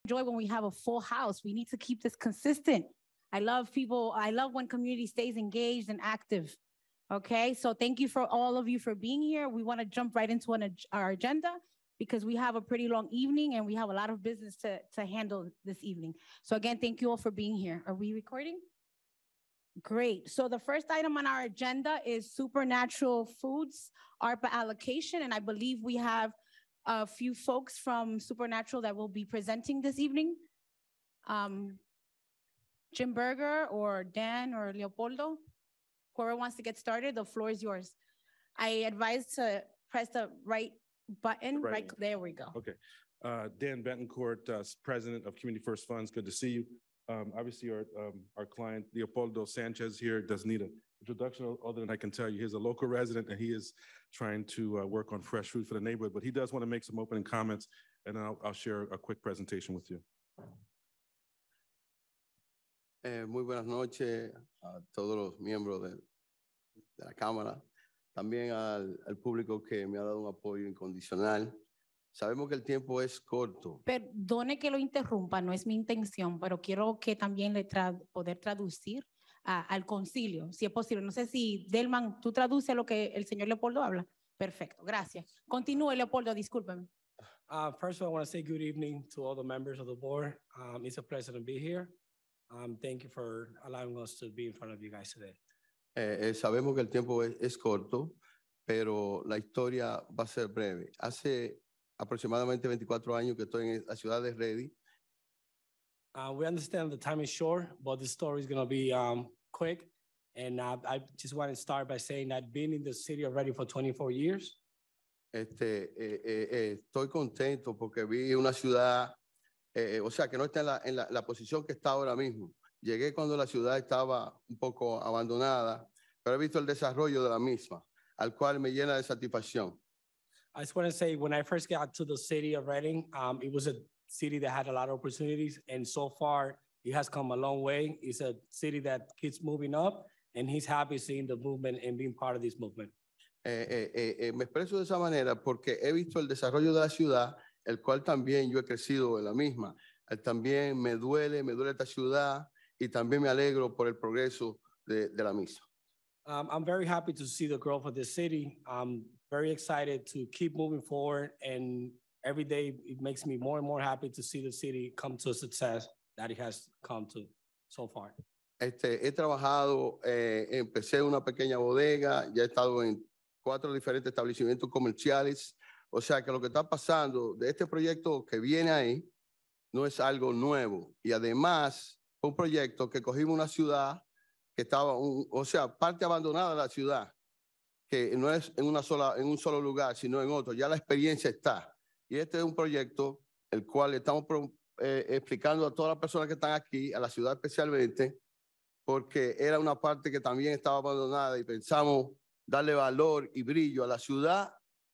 enjoy when we have a full house. We need to keep this consistent. I love when community stays engaged and active. Okay, so thank you for all of you for being here. We want to jump right into our agenda because we have a pretty long evening and we have a lot of business to handle this evening. So again, thank you all for being here. Are we recording? Great. So the first item on our agenda is Supernatural Foods ARPA allocation. And I believe we have a few folks from Supernatural that will be presenting this evening. Jim Berger or Dan or Leopoldo, whoever wants to get started, the floor is yours. I advise to press the right button. Right, there we go. Okay. Dan Betancourt, President of Community First Funds. Good to see you. Obviously, our client, Leopoldo Sanchez here, doesn't need an introduction other than I can tell you he's a local resident and he is trying to work on fresh food for the neighborhood, but he does want to make some opening comments and then I'll share a quick presentation with you. Muy buenas noches a todos los miembros de la Cámara, también al público que me ha dado un apoyo incondicional. Sabemos que el tiempo es corto. Perdone que lo interrumpa, no es mi intención, pero quiero que también poder traducir al concilio, si es posible. No sé si, Delman, tú traduces lo que el señor Leopoldo habla. Perfecto, gracias. Continúe, Leopoldo, discúlpeme. First of all, I want to say good evening to all the members of the board. It's a pleasure to be here. Thank you for allowing us to be in front of you guys today. Sabemos que el tiempo es corto, pero la historia va a ser breve. Hace aproximadamente 24 años que estoy en la ciudad de Ready. We understand the time is short, but the story is going to be quick. And I just want to start by saying that I've been in the city of Ready for 24 years. Estoy contento porque vi una ciudad, o sea, que no está en la posición que está ahora mismo. Llegué cuando la ciudad estaba un poco abandonada, pero he visto el desarrollo de la misma, al cual me llena de satisfacción. I just want to say, when I first got to the city of Reading, it was a city that had a lot of opportunities, and so far, it has come a long way. It's a city that keeps moving up, and he's happy seeing the movement and being part of this movement. Me expreso de esa manera porque he visto el desarrollo de la ciudad, el cual también yo he crecido en la misma. También me duele esta ciudad y también me alegro por el progreso de la misma. I'm very happy to see the growth of the city. I'm very excited to keep moving forward, and every day it makes me more and more happy to see the city come to a success that it has come to so far. He trabajado, empecé una pequeña bodega, ya he estado en 4 diferentes establecimientos comerciales, o sea que lo que está pasando de este proyecto que viene ahí no es algo nuevo, y además fue un proyecto que cogimos una ciudad que estaba, o sea, parte abandonada de la ciudad, que no es en un solo lugar, sino en otro. Ya la experiencia está. Y este es un proyecto el cual estamos explicando a todas las personas que están aquí, a la ciudad especialmente, porque era una parte que también estaba abandonada y pensamos darle valor y brillo a la ciudad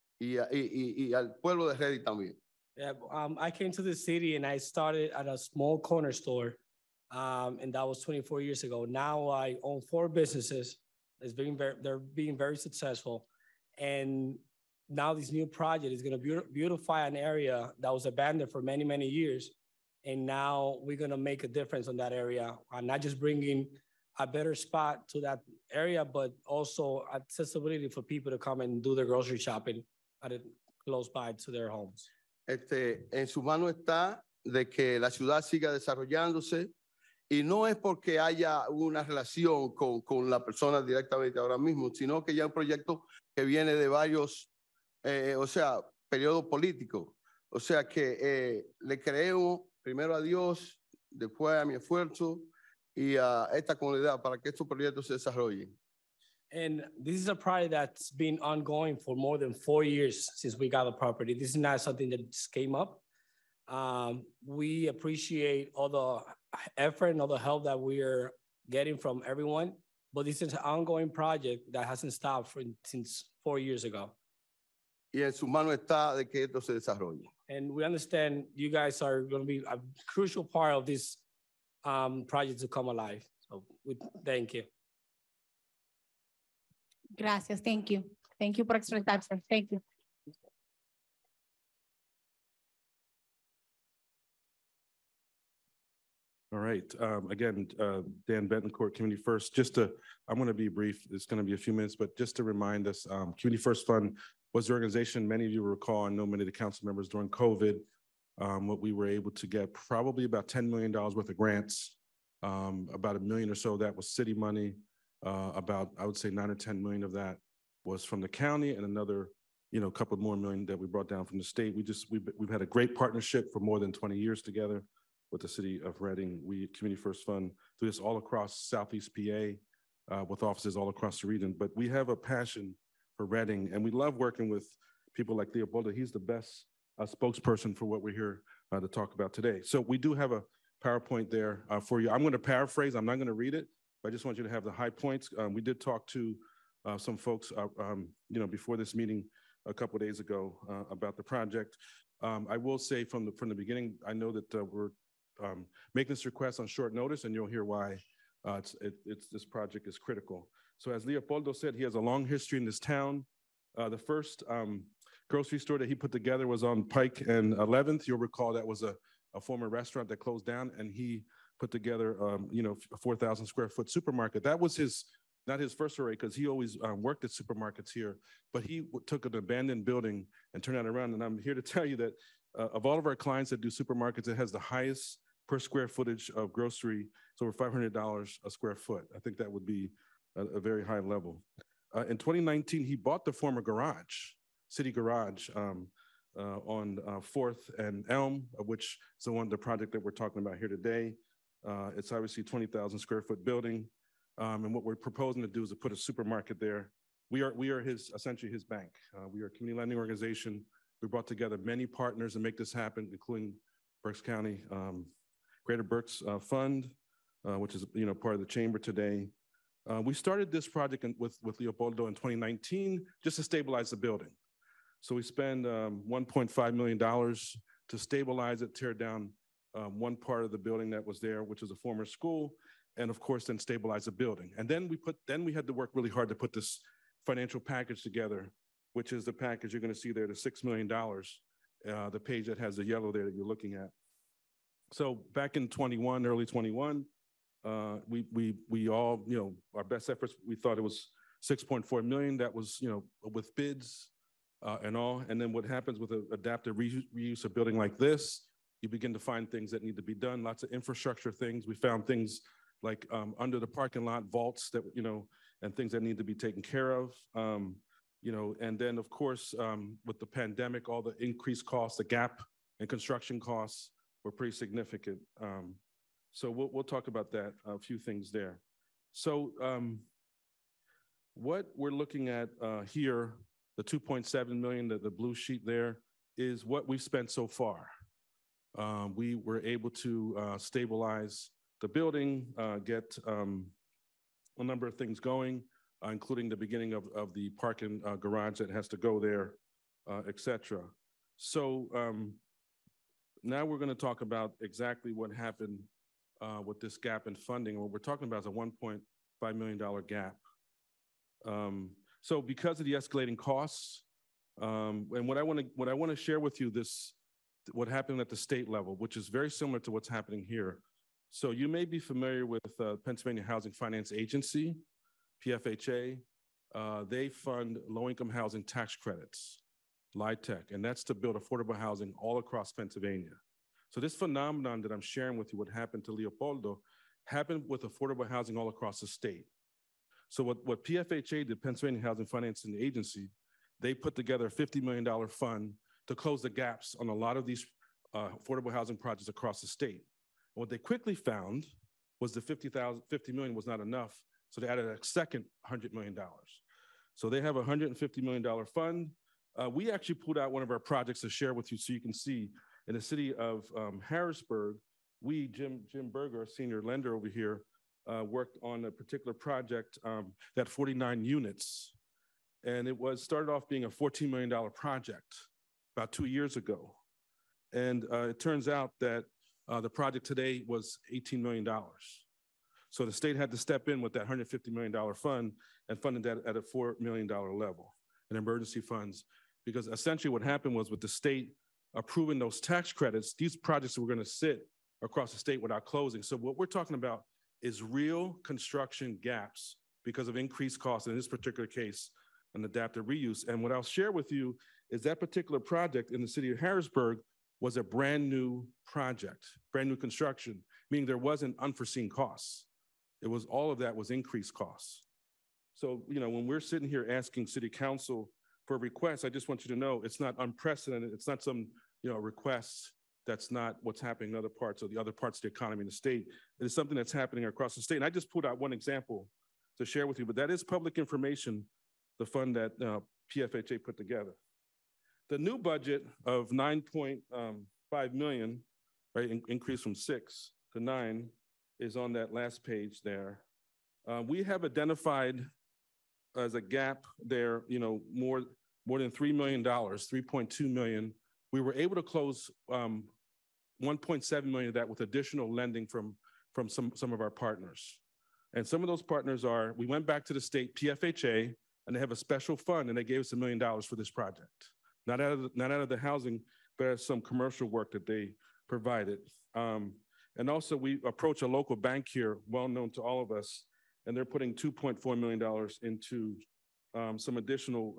y al pueblo de Ready también. Yeah, I came to the city and I started at a small corner store. And that was 24 years ago. Now I own 4 businesses. They're being very successful. And now this new project is going to beautify an area that was abandoned for many, many years. And now we're going to make a difference in that area. Not just bringing a better spot to that area, but also accessibility for people to come and do their grocery shopping close by to their homes. En su mano está de que la ciudad siga desarrollándose. Y no es porque haya una relación con la persona directamente ahora mismo, sino que ya un proyecto que viene de varios, o sea, periodos políticos. O sea que le creemos primero a Dios, después a mi esfuerzo y a esta comunidad para que estos proyectos se desarrollen. And this is a project that's been ongoing for more than 4 years since we got the property. This is not something that just came up. We appreciate all the effort and all the help that we are getting from everyone, but this is an ongoing project that hasn't stopped since 4 years ago. Y en su mano está de que esto se desarrolle. And we understand you guys are going to be a crucial part of this project to come alive. So thank you. Gracias, thank you. Thank you por expresarse. Thank you. All right. Again, Dan Betancourt, Community First. I'm going to be brief. It's going to be a few minutes, but just to remind us, Community First Fund was the organization many of you recall, and know many of the council members during COVID, what we were able to get probably about $10 million worth of grants. About $1 million or so that was city money. About, I would say, 9 or 10 million of that was from the county, and another, a couple more million that we brought down from the state. We've had a great partnership for more than 20 years together with the city of Reading. We, Community First Fund, do this all across Southeast PA, with offices all across the region. But we have a passion for Reading, and we love working with people like Leopoldo. He's the best spokesperson for what we're here to talk about today. So we do have a PowerPoint there for you. I'm going to paraphrase. I'm not going to read it, but I just want you to have the high points. We did talk to some folks, before this meeting a couple of days ago about the project. I will say from the beginning, I know that we're making this request on short notice, and you'll hear why this project is critical. So as Leopoldo said, he has a long history in this town. The first grocery store that he put together was on Pike and 11th. You'll recall that was a former restaurant that closed down, and he put together, a 4,000 square foot supermarket. That was not his first foray, because he always worked at supermarkets here, but he took an abandoned building and turned it around. And I'm here to tell you that of all of our clients that do supermarkets, it has the highest per square footage of grocery. It's over $500 a square foot. I think that would be a very high level. In 2019, he bought the former garage, city garage, on 4th and Elm, which is the project that we're talking about here today. It's obviously 20,000 square foot building. And what we're proposing to do is to put a supermarket there. We are essentially his bank. We are a community lending organization. We brought together many partners to make this happen, including Berks County, Greater Berks Fund, which is part of the chamber today. We started this project with Leopoldo in 2019 just to stabilize the building. So we spend $1.5 million to stabilize it, tear down one part of the building that was there, which was a former school, and of course then stabilize the building. And then we had to work really hard to put this financial package together, which is the package you're going to see there, the $6 million, the page that has the yellow there that you're looking at. So back in early 21, we all, our best efforts, we thought it was 6.4 million. That was, with bids and all. And then what happens with an adaptive reuse of building like this, you begin to find things that need to be done, lots of infrastructure things. We found things like under the parking lot, vaults that, and things that need to be taken care of. And then of course, with the pandemic, all the increased costs, the gap in construction costs were pretty significant. So we'll talk about that, a few things there. So what we're looking at here, the 2.7 million, the blue sheet there, is what we've spent so far. We were able to stabilize the building, get a number of things going, including the beginning of the parking garage that has to go there, et cetera. So now we're going to talk about exactly what happened with this gap in funding. What we're talking about is a $1.5 million gap. So because of the escalating costs, and what I want to share with you what happened at the state level, which is very similar to what's happening here. So you may be familiar with Pennsylvania Housing Finance Agency, PFHA. They fund low-income housing tax credits, LIHTC, and that's to build affordable housing all across Pennsylvania. So this phenomenon that I'm sharing with you, what happened to Leopoldo, happened with affordable housing all across the state. So what PFHA, the Pennsylvania Housing Financing Agency, they put together a $50 million fund to close the gaps on a lot of these affordable housing projects across the state. And what they quickly found was the $50 million was not enough, so they added a second $100 million. So they have a $150 million fund. We actually pulled out one of our projects to share with you so you can see. In the city of Harrisburg, Jim Berger, a senior lender over here, worked on a particular project that 49 units. And it started off being a $14 million project about 2 years ago. And it turns out that the project today was $18 million. So the state had to step in with that $150 million fund and funded that at a $4 million level in emergency funds. Because essentially what happened was with the state approving those tax credits, these projects were going to sit across the state without closing. So what we're talking about is real construction gaps because of increased costs, in this particular case, an adaptive reuse. And what I'll share with you is that particular project in the city of Harrisburg was a brand new project, brand new construction, meaning there wasn't unforeseen costs. It was all of that was increased costs. So, when we're sitting here asking city council for requests, I just want you to know it's not unprecedented. It's not some, request that's not what's happening in other parts of the economy in the state. It is something that's happening across the state. And I just pulled out one example to share with you, but that is public information, the fund that PFHA put together. The new budget of 9.5 million, right, increase from 6 to 9, is on that last page there. We have identified as a gap there, more than $3 million, 3.2 million. We were able to close 1.7 million of that with additional lending from some of our partners. And some of those partners are, we went back to the state, PFHA, and they have a special fund, and they gave us $1 million for this project. Not out of the housing, but as some commercial work that they provided. And also we approach a local bank here, well known to all of us, and they're putting $2.4 million into some additional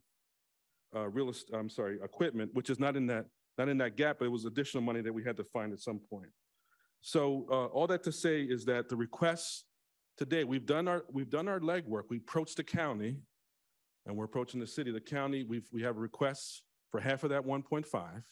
equipment, which is not in that gap, but it was additional money that we had to find at some point. So all that to say is that the requests today, we've done our legwork. We approached the county, and we're approaching the city. The county, we have requests for half of that 1.5,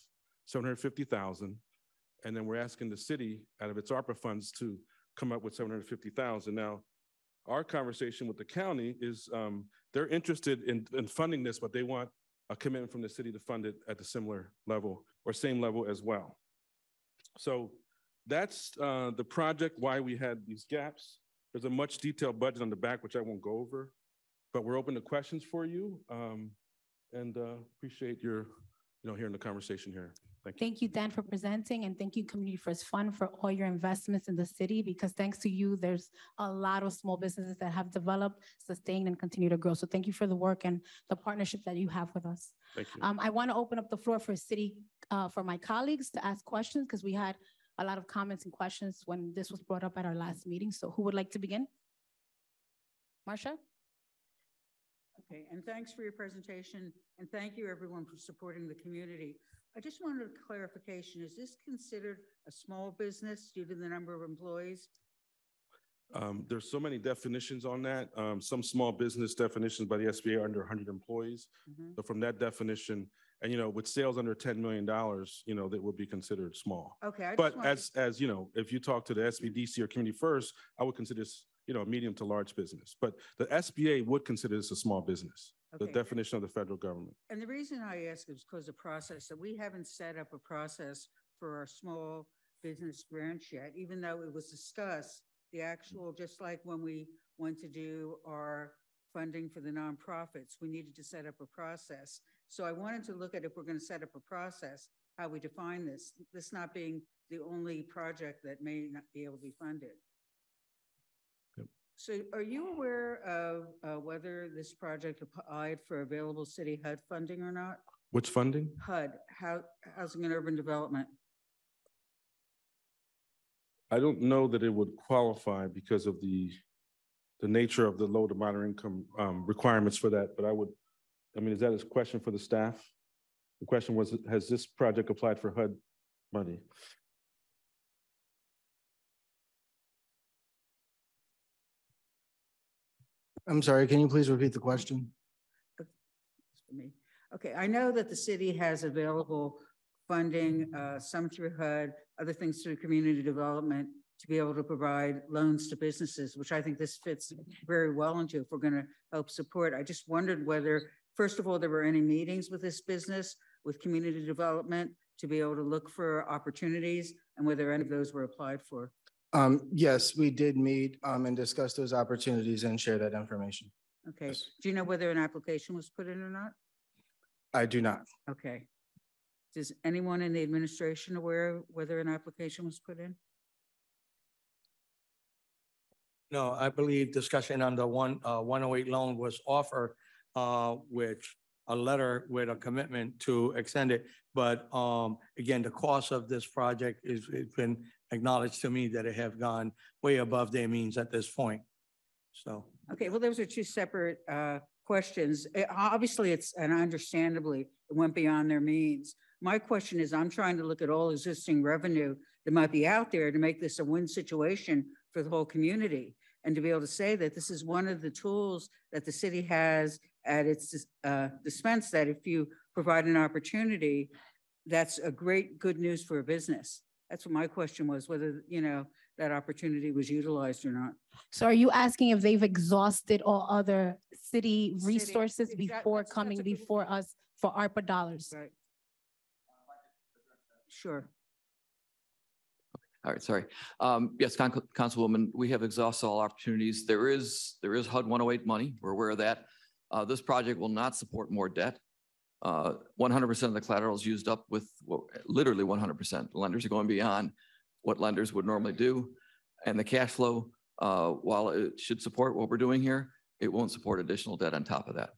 750,000, and then we're asking the city out of its ARPA funds to come up with 750,000. Now, our conversation with the county is they're interested in funding this, but they want a commitment from the city to fund it at the similar level or same level as well. So that's the project, why we had these gaps. There's a much detailed budget on the back, which I won't go over, but we're open to questions for you, and appreciate your, hearing the conversation here. Thank you. Thank you, Dan, for presenting, and thank you, Community First Fund, for all your investments in the city, because thanks to you, there's a lot of small businesses that have developed, sustained, and continue to grow. So thank you for the work and the partnership that you have with us. Thank you. I want to open up the floor for for my colleagues to ask questions, because we had a lot of comments and questions when this was brought up at our last meeting. So who would like to begin? Marcia? Okay, and thanks for your presentation, and thank you everyone for supporting the community. I just wanted a clarification. Is this considered a small business due to the number of employees? There's so many definitions on that. Some small business definitions by the SBA are under 100 employees. Mm-hmm. So from that definition, and with sales under $10 million, that would be considered small. Okay. But as if you talk to the SBDC or Community First, I would consider this, a medium to large business. But the SBA would consider this a small business, okay. The definition of the federal government. And the reason I ask is because the process that we haven't set up a process for our small business branch yet, even though it was discussed, the actual, just like when we went to do our funding for the nonprofits, we needed to set up a process. So I wanted to look at, if we're going to set up a process, how we define this not being the only project that may not be able to be funded. Yep. So are you aware of whether this project applied for available city HUD funding or not? Which funding? HUD, Housing and Urban Development. I don't know that it would qualify because of the nature of the low to moderate income requirements for that, but is that a question for the staff? The question was, has this project applied for HUD money? I'm sorry, can you please repeat the question? For me. Okay, I know that the city has available funding, some through HUD, other things through community development, to be able to provide loans to businesses, which I think this fits very well into if we're going to help support. I just wondered whether, first of all, there were any meetings with this business, with community development, to be able to look for opportunities, and whether any of those were applied for. Yes, we did meet and discuss those opportunities and share that information. Okay. Yes. Do you know whether an application was put in or not? I do not. Okay. Is anyone in the administration aware of whether an application was put in? No, I believe discussion on the 108 loan was offered, which a letter with a commitment to extend it. But again, the cost of this project it's been acknowledged to me that it have gone way above their means at this point. So. Okay, well, those are two separate questions. Obviously, and understandably, it went beyond their means. My question is, I'm trying to look at all existing revenue that might be out there to make this a win situation for the whole community. And to be able to say that this is one of the tools that the city has at its dispense, that if you provide an opportunity, that's a great, good news for a business. That's what my question was, whether, that opportunity was utilized or not. So are you asking if they've exhausted all other city resources before that's coming a good before us for ARPA dollars? Right. Sure. All right, sorry. Yes, Councilwoman, we have exhausted all opportunities. There is HUD 108 money. We're aware of that. This project will not support more debt. 100% of the collateral is used up with literally 100%. Lenders are going beyond what lenders would normally do. And the cash flow, while it should support what we're doing here, it won't support additional debt on top of that.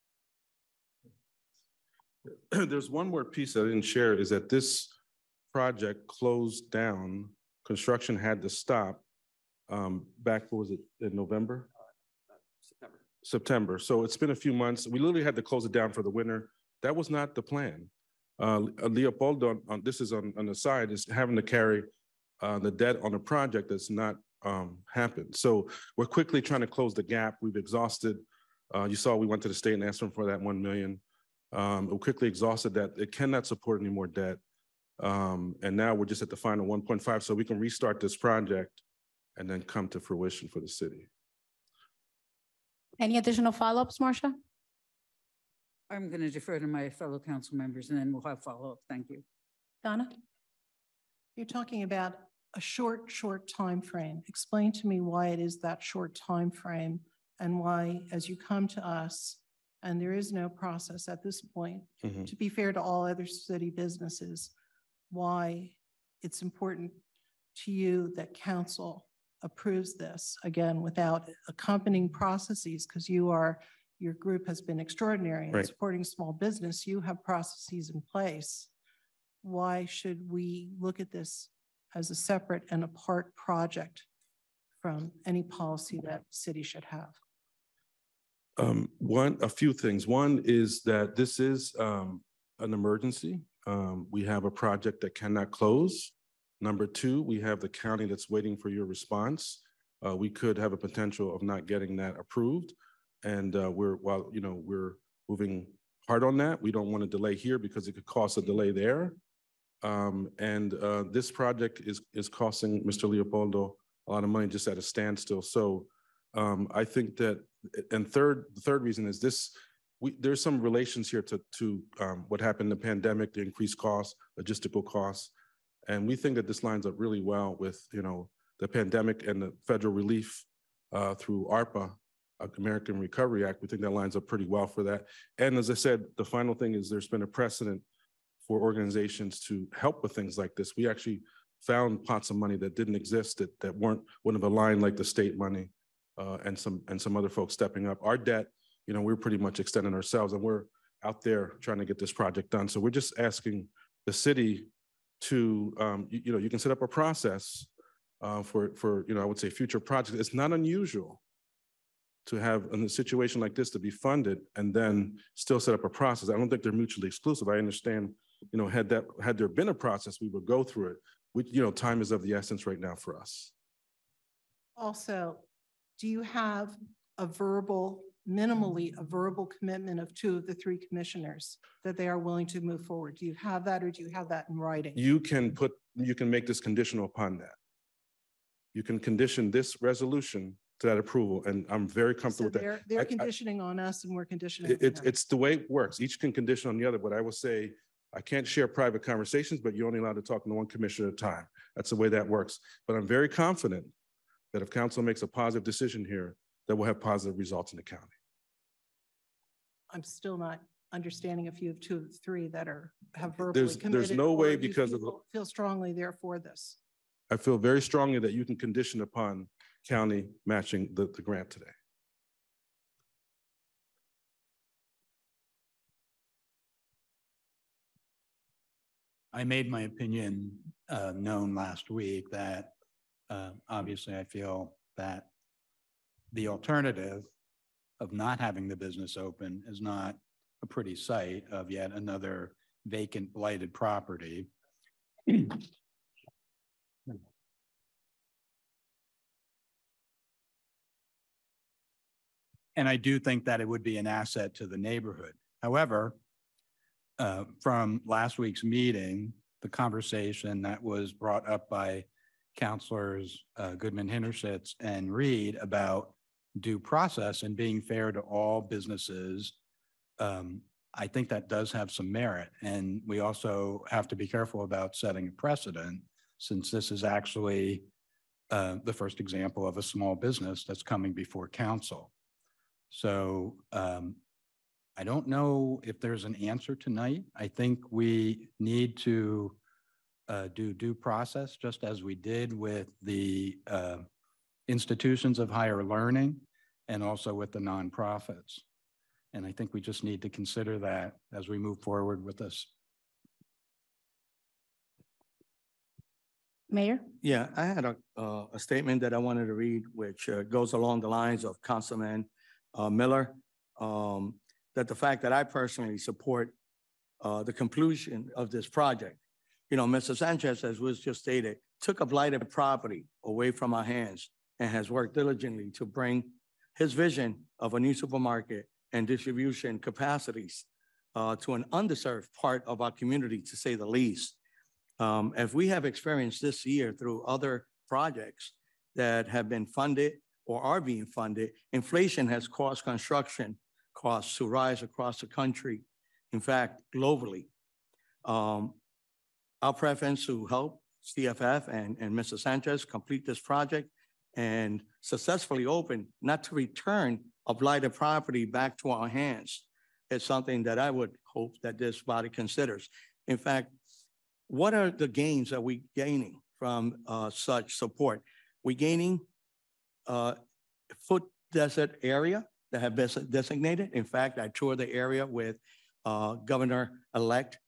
There's one more piece I didn't share is that this project closed down. Construction had to stop back, what was it, in November? September. So it's been a few months. We literally had to close it down for the winter. That was not the plan. Leopoldo, this is on the side, is having to carry the debt on a project that's not happened. So we're quickly trying to close the gap. We've exhausted, you saw we went to the state and asked them for that 1 million. We quickly exhausted that. It cannot support any more debt. And now we're just at the final 1.5, so we can restart this project and then come to fruition for the city. Any additional follow-ups, Marcia? I'm going to defer to my fellow council members and then we'll have follow-up. Thank you. Donna? You're talking about a short time frame. Explain to me why it is that short time frame and why, as you come to us, and there is no process at this point, to be fair to all other city businesses, why it's important to you that council approves this, again, without accompanying processes, because your group has been extraordinary in supporting small business. You have processes in place. Why should we look at this as a separate and apart project from any policy that the city should have? A few things. One is that this is an emergency. We have a project that cannot close. Number two, we have the county that's waiting for your response. We could have a potential of not getting that approved. And we're moving hard on that. We don't want to delay here because it could cause a delay there. This project is costing Mr. Leopoldo a lot of money just at a standstill. So I think that, and the third reason is this, there's some relations here to what happened in the pandemic, the increased costs, logistical costs. And we think that this lines up really well with, the pandemic and the federal relief through ARPA, American Recovery Act. We think that lines up pretty well for that. And as I said, the final thing is there's been a precedent for organizations to help with things like this. We actually found pots of money that didn't exist, that wouldn't have aligned, like the state money and some other folks stepping up. Our debt, we're pretty much extending ourselves, and we're out there trying to get this project done. So we're just asking the city to, you can set up a process for I would say future projects. It's not unusual to have in a situation like this to be funded and then still set up a process. I don't think they're mutually exclusive. I understand, had there been a process, we would go through it. Time is of the essence right now for us. Also, do you have minimally a verbal commitment of 2 of the 3 commissioners that they are willing to move forward? Do you have that, or do you have that in writing? You can make this conditional upon that. You can condition this resolution to that approval, and I'm very comfortable with that. They're conditioning on us, and we're conditioning. It's the way it works. Each can condition on the other, but I will say I can't share private conversations, but you're only allowed to talk to one commissioner at a time. That's the way that works. But I'm very confident that if council makes a positive decision here, that we'll have positive results in the county. I'm still not understanding if you have 2 of the 3 that have verbally committed. There's no way, because feel strongly there for this. I feel very strongly that you can condition upon county matching the grant today. I made my opinion known last week that obviously I feel that the alternative of not having the business open is not a pretty sight of yet another vacant blighted property. And I do think that it would be an asset to the neighborhood. However, from last week's meeting, the conversation that was brought up by Councilors Goodman Hintersetts and Reed about due process and being fair to all businesses, I think that does have some merit. And we also have to be careful about setting a precedent, since this is actually the first example of a small business that's coming before council. So I don't know if there's an answer tonight. I think we need to do due process, just as we did with the institutions of higher learning and also with the nonprofits. And I think we just need to consider that as we move forward with this. Mayor? Yeah, I had a statement that I wanted to read, which goes along the lines of Councilman Miller, that the fact that I personally support the conclusion of this project. You know, Mr. Sanchez, as was just stated, took a blighted property away from our hands and has worked diligently to bring his vision of a new supermarket and distribution capacities to an underserved part of our community, to say the least. As we have experienced this year through other projects that have been funded or are being funded, inflation has caused construction costs to rise across the country, in fact, globally. Our preference to help CFF and Mr. Sanchez complete this project and successfully open, not to return a blighted property back to our hands, is something that I would hope that this body considers. In fact, what are the gains that we gaining from such support? We're gaining food desert area that have been designated. In fact, I toured the area with Governor-elect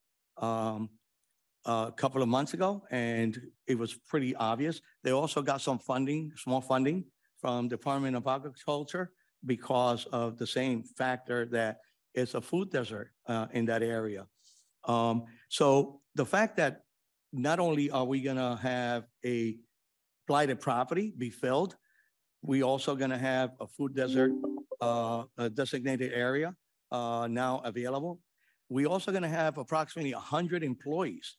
a couple of months ago, and it was pretty obvious. They also got some funding, small funding from Department of Agriculture, because of the same factor that it's a food desert in that area. So the fact that not only are we gonna have a blighted property be filled, we also gonna have a food desert a designated area now available. We also gonna have approximately 100 employees.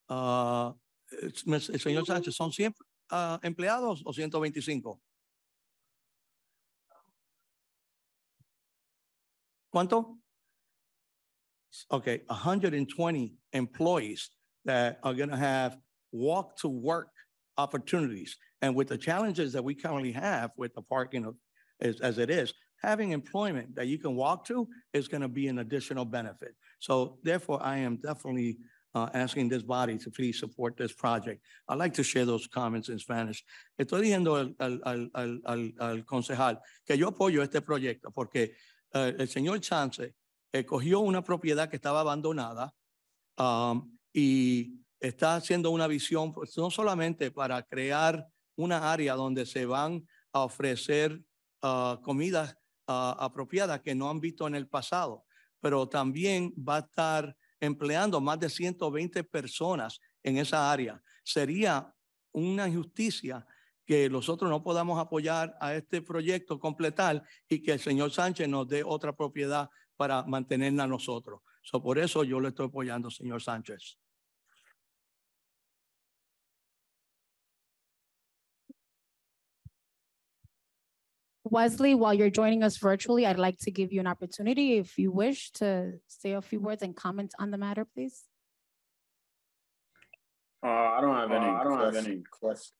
Señor Sánchez, ¿son 100 empleados o 125? ¿Cuánto? Okay, 120 employees that are going to have walk to work opportunities. And with the challenges that we currently have with the parking of, as it is, having employment that you can walk to is going to be an additional benefit. So therefore, I am definitely asking this body to please support this project. I'd like to share those comments in Spanish. Estoy diciendo al concejal que yo apoyo este proyecto porque el señor Sánchez cogió una propiedad que estaba abandonada y está haciendo una visión, pues, no solamente para crear una área donde se van a ofrecer comidas apropiadas que no han visto en el pasado, pero también va a estar empleando más de 120 personas en esa área. Sería una injusticia que nosotros no podamos apoyar a este proyecto, completar, y que el señor Sánchez nos dé otra propiedad para mantenerla a nosotros. So, por eso yo le estoy apoyando, señor Sánchez. Wesley, while you're joining us virtually, I'd like to give you an opportunity, if you wish, to say a few words and comment on the matter, please. I don't have any questions.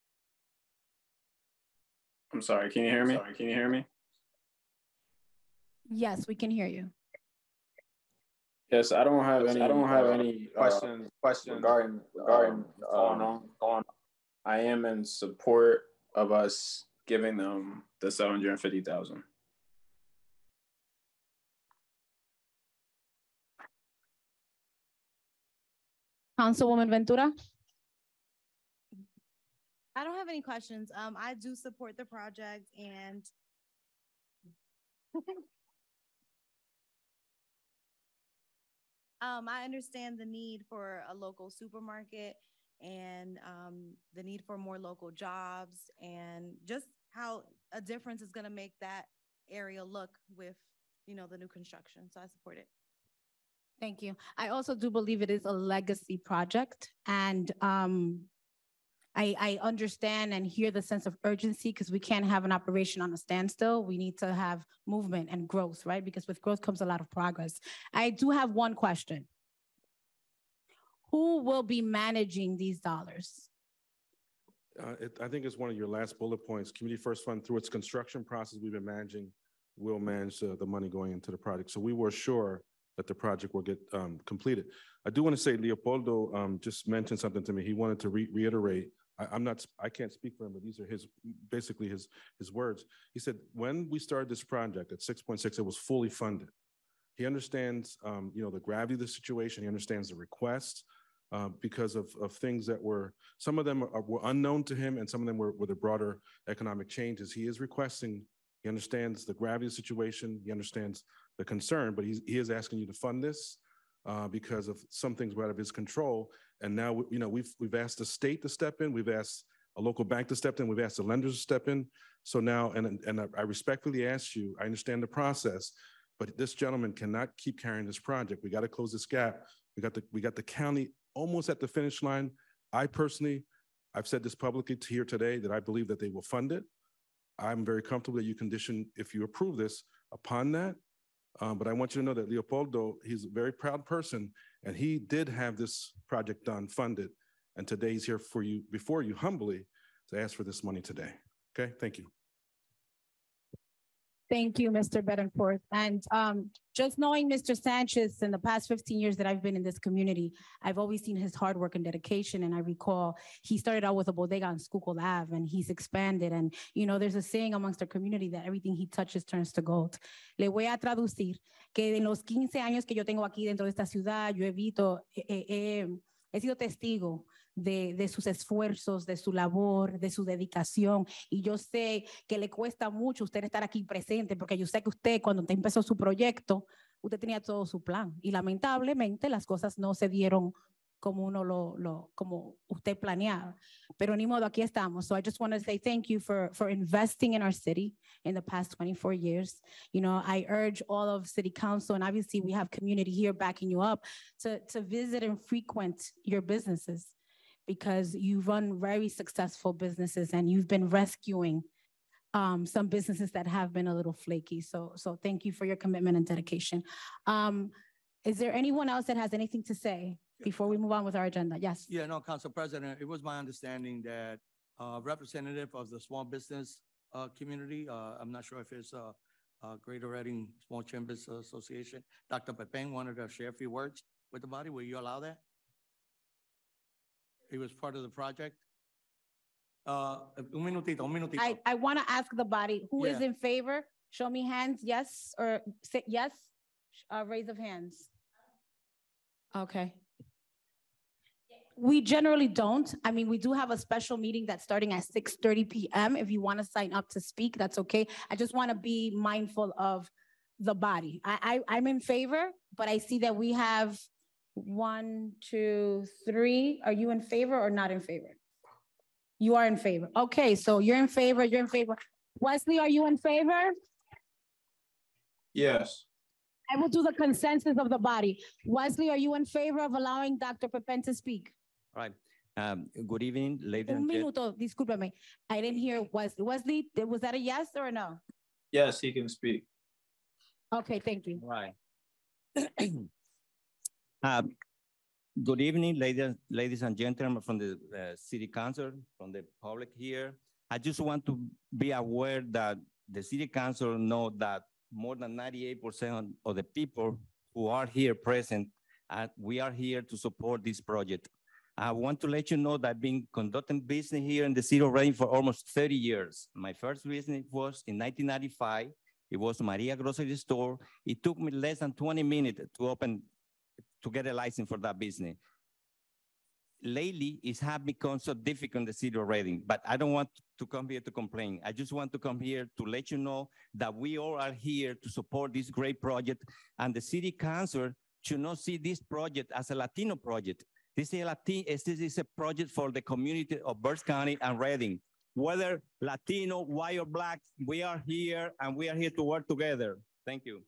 I'm sorry, can you hear me? Yes, we can hear you. Yes, I don't have any questions regarding going on. I am in support of us giving them the $750,000. Councilwoman Ventura? I don't have any questions. I do support the project and I understand the need for a local supermarket and the need for more local jobs and just how a difference is going to make that area look with, you know, the new construction. So I support it. Thank you. I also do believe it is a legacy project, and I understand and hear the sense of urgency because we can't have an operation on a standstill. We need to have movement and growth, right? Because with growth comes a lot of progress. I do have one question. Who will be managing these dollars? I think it's one of your last bullet points. Community First Fund, through its construction process we've been managing, will manage the money going into the project. So we were sure that the project will get completed. I do want to say Leopoldo just mentioned something to me. He wanted to reiterate. I can't speak for him, but these are basically his words. He said, when we started this project at 6.6, it was fully funded. He understands, the gravity of the situation. He understands the request because of things that some of them were unknown to him, and some of them were the broader economic changes. He is requesting. He understands the gravity of the situation. He understands the concern, but he is asking you to fund this because of some things were out of his control. And now, we've asked the state to step in. We've asked a local bank to step in. We've asked the lenders to step in. So now, and I respectfully ask you, I understand the process, but this gentleman cannot keep carrying this project. We got to close this gap. We got the county almost at the finish line. I've said this publicly here today that I believe that they will fund it. I'm very comfortable that you condition, if you approve this, upon that. But I want you to know that Leopoldo, he's a very proud person, and he did have this project done, funded. And today he's here for you, before you humbly, to ask for this money today. Okay, thank you. Thank you, Mr. Betancourt. And just knowing Mr. Sanchez in the past 15 years that I've been in this community, I've always seen his hard work and dedication. And I recall he started out with a bodega on Schuylkill Ave, and he's expanded. And, there's a saying amongst our community that everything he touches turns to gold. Le voy a traducir que en los 15 años que yo tengo aquí dentro de esta ciudad, yo he sido testigo de sus esfuerzos, de su labor, de su dedicación. Y yo sé que le cuesta mucho usted estar aquí presente, porque yo sé que usted, cuando usted empezó su proyecto, usted tenía todo su plan. Y lamentablemente las cosas no se dieron como como usted planeaba. Pero ni modo, aquí estamos. So I just want to say thank you for investing in our city in the past 24 years. I urge all of City Council, and obviously we have community here backing you up, to visit and frequent your businesses, because you run very successful businesses and you've been rescuing some businesses that have been a little flaky. So thank you for your commitment and dedication. Is there anyone else that has anything to say before we move on with our agenda? Yes. Yeah, no, Council President, it was my understanding that representative of the small business community, I'm not sure if it's Greater Reading Small Chambers Association, Dr. Pepin wanted to share a few words with the body. Will you allow that? He was part of the project. Un minutito. I want to ask the body, who is in favor? Show me hands, yes, or say yes, raise of hands. Okay. We generally don't. I mean, we do have a special meeting that's starting at 6:30 p.m. If you want to sign up to speak, that's okay. I just want to be mindful of the body. I'm in favor, but I see that we have 1, 2, 3. Are you in favor or not in favor? You are in favor. Okay, so you're in favor, you're in favor. Wesley, are you in favor? Yes. I will do the consensus of the body. Wesley, are you in favor of allowing Dr. Pepin to speak? All right. Good evening, ladies Un and gentlemen. minuto, discúlpame. I didn't hear Wesley. Wesley, was that a yes or a no? Yes, he can speak. Okay, thank you. Right. Good evening, ladies and gentlemen from the City Council, from the public here. I just want to be aware that the City Council know that more than 98% of the people who are here present, we are here to support this project. I want to let you know that I've been conducting business here in the city of Reading for almost 30 years. My first business was in 1995. It was Maria Grocery Store. It took me less than 20 minutes to get a license for that business. lately it has become so difficult in the city of Reading, but I don't want to come here to complain. I just want to come here to let you know that we all are here to support this great project, and the city council should not see this project as a Latino project. This is a project for the community of Berks County and Reading. Whether Latino, white, or black, we are here and we are here to work together. Thank you.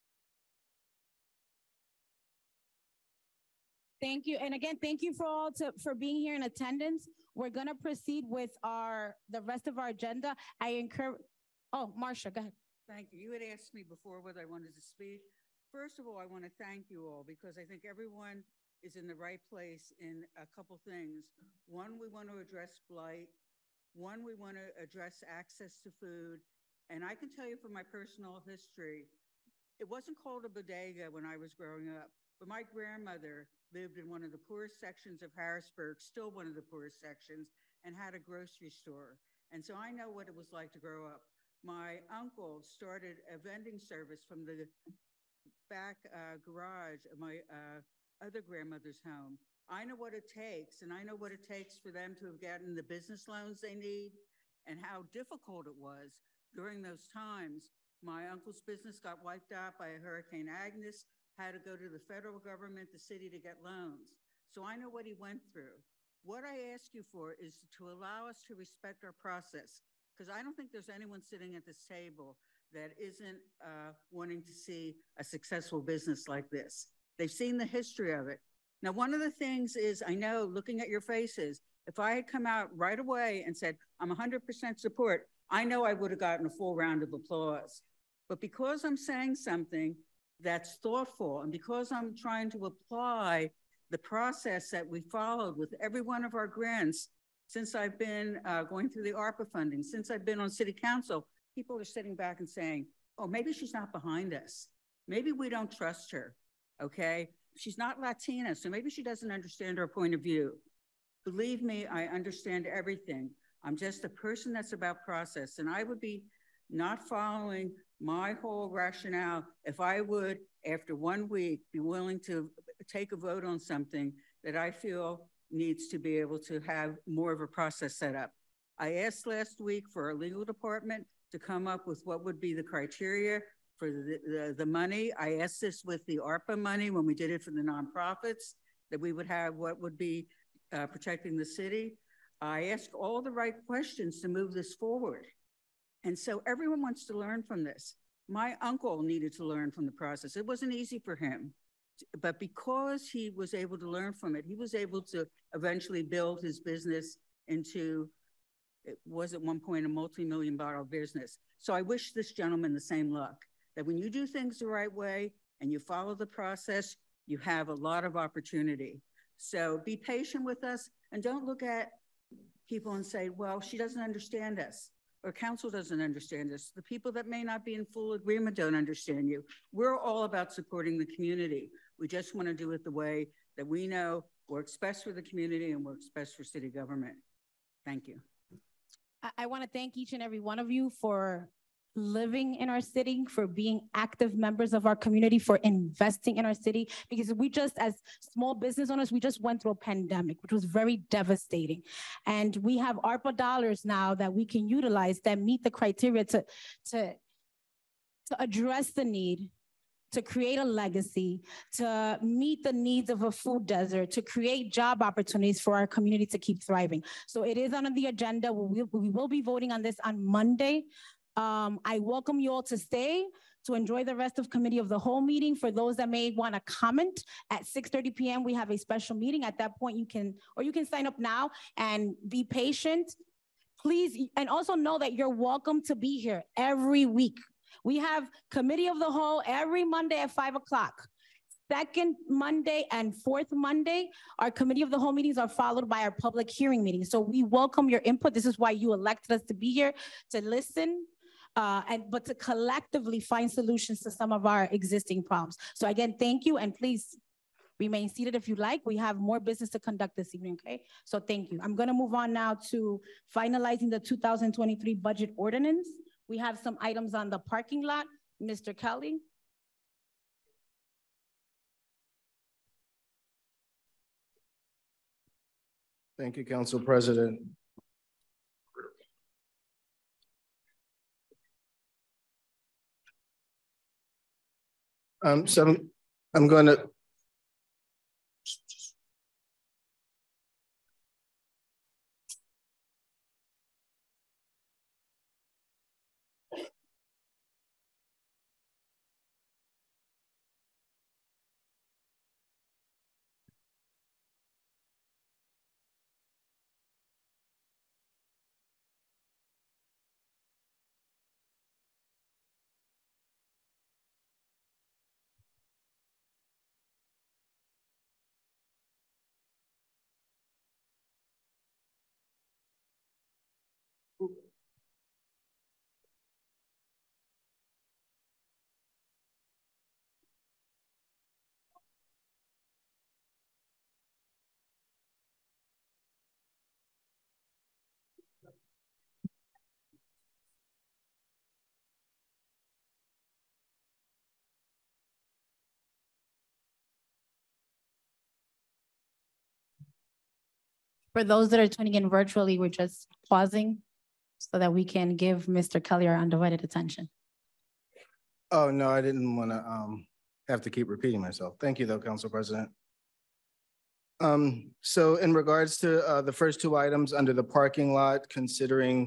Thank you. And again, thank you for being here in attendance. We're going to proceed with the rest of our agenda. I encourage, Marcia, go ahead. Thank you. You had asked me before whether I wanted to speak. First of all, I want to thank you all because I think everyone is in the right place in a couple things. One, we want to address blight. One, we want to address access to food. And I can tell you from my personal history, it wasn't called a bodega when I was growing up, but my grandmother lived in one of the poorest sections of Harrisburg, still one of the poorest sections, and had a grocery store. And so I know what it was like to grow up. My uncle started a vending service from the back garage of my other grandmother's home. I know what it takes, and I know what it takes for them to have gotten the business loans they need and how difficult it was during those times. My uncle's business got wiped out by Hurricane Agnes, had to go to the federal government, the city, to get loans. So I know what he went through. What I ask you for is to allow us to respect our process, because I don't think there's anyone sitting at this table that isn't wanting to see a successful business like this. They've seen the history of it. Now, one of the things is, I know, looking at your faces, if I had come out right away and said, I'm 100% support, I know I would have gotten a full round of applause. But because I'm saying something that's thoughtful, and because I'm trying to apply the process that we followed with every one of our grants, since I've been going through the ARPA funding, since I've been on city council, people are sitting back and saying, oh, maybe she's not behind us. Maybe we don't trust her, okay? She's not Latina, so maybe she doesn't understand our point of view. Believe me, I understand everything. I'm just a person that's about process, and I would be not following my whole rationale if I would, after 1 week, be willing to take a vote on something that I feel needs to be able to have more of a process set up. I asked last week for our legal department to come up with what would be the criteria for the money. I asked this with the ARPA money when we did it for the nonprofits, that we would have what would be protecting the city. I asked all the right questions to move this forward. And so everyone wants to learn from this. My uncle needed to learn from the process. It wasn't easy for him, but because he was able to learn from it, he was able to eventually build his business into, it was at one point a multi-million-dollar business. So I wish this gentleman the same luck, that when you do things the right way and you follow the process, you have a lot of opportunity. So be patient with us and don't look at people and say, well, she doesn't understand us, or council doesn't understand us. The people that may not be in full agreement don't understand you. We're all about supporting the community. We just want to do it the way that we know works best for the community and works best for city government. Thank you. I want to thank each and every one of you for living in our city, for being active members of our community, for investing in our city, because we just, as small business owners, we just went through a pandemic, which was very devastating. And we have ARPA dollars now that we can utilize that meet the criteria to address the need, to create a legacy, to meet the needs of a food desert, to create job opportunities for our community to keep thriving. So it is on the agenda. We will be voting on this on Monday. I welcome you all to stay to enjoy the rest of committee of the whole meeting. For those that may want to comment, at 6:30 p.m. we have a special meeting. At that point, you can sign up now and be patient, please. And also know that you're welcome to be here every week. We have committee of the whole every Monday at 5 o'clock. Second Monday and fourth Monday, our committee of the whole meetings are followed by our public hearing meetings. So we welcome your input. This is why you elected us to be here, to listen, but to collectively find solutions to some of our existing problems. So again, thank you, and please remain seated if you like. We have more business to conduct this evening, okay? So thank you. I'm gonna move on now to finalizing the 2023 budget ordinance. We have some items on the parking lot. Mr. Kelly. Thank you, Council President. So I'm going to For those that are tuning in virtually, we're just pausing so that we can give Mr. Kelly our undivided attention. Oh, no, I didn't want to have to keep repeating myself. Thank you, though, Council President. So in regards to the first two items under the parking lot, considering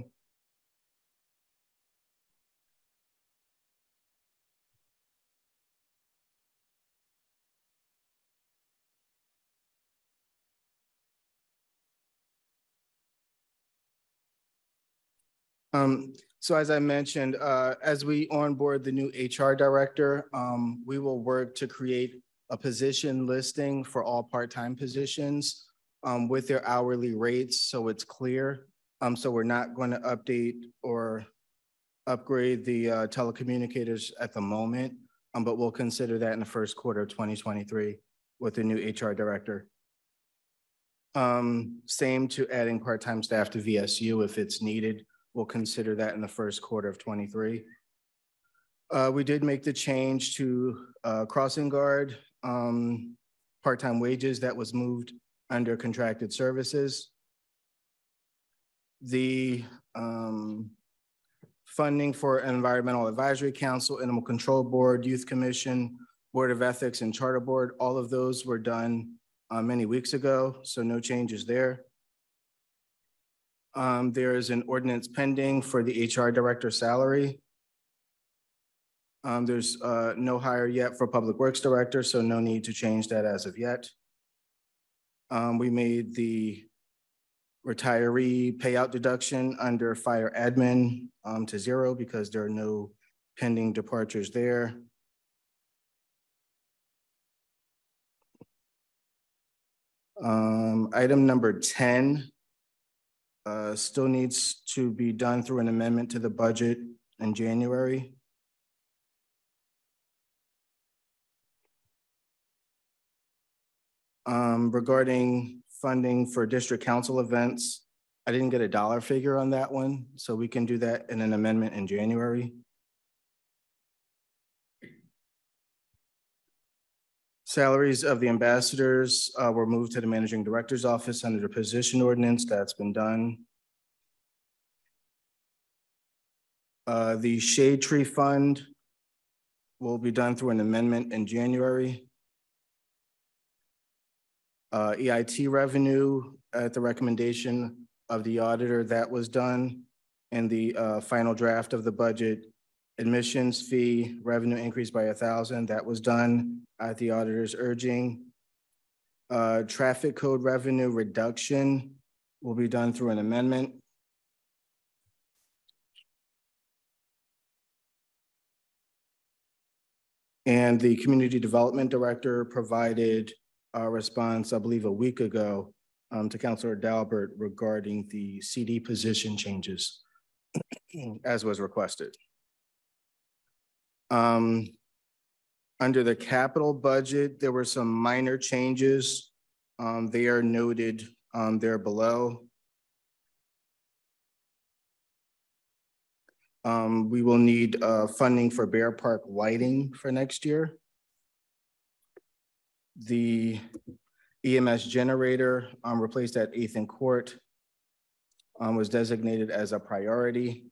so as I mentioned, as we onboard the new HR director, we will work to create a position listing for all part-time positions with their hourly rates, so it's clear. So we're not going to update or upgrade the telecommunicators at the moment, but we'll consider that in the first quarter of 2023 with the new HR director. Same to adding part-time staff to VSU if it's needed. We'll consider that in the first quarter of 23. We did make the change to crossing guard part-time wages that was moved under contracted services. The funding for Environmental Advisory Council, Animal Control Board, Youth Commission, Board of Ethics, and Charter Board, all of those were done many weeks ago, so no changes there. There is an ordinance pending for the HR director salary. There's no hire yet for Public Works Director, so no need to change that as of yet. We made the retiree payout deduction under fire admin to 0 because there are no pending departures there. Item number 10 still needs to be done through an amendment to the budget in January. Regarding funding for district council events, I didn't get a dollar figure on that one, so we can do that in an amendment in January. Salaries of the ambassadors were moved to the managing director's office under the position ordinance. That's been done. The Shade Tree Fund will be done through an amendment in January. EIT revenue at the recommendation of the auditor, that was done. And the final draft of the budget, admissions fee revenue increased by 1,000, that was done at the auditor's urging. Traffic code revenue reduction will be done through an amendment. And the community development director provided a response, I believe, a week ago to Councilor Dalbert regarding the CD position changes as was requested. Under the capital budget, there were some minor changes. They are noted there below. We will need funding for Bear Park lighting for next year. The EMS generator replaced at 8th and Court was designated as a priority.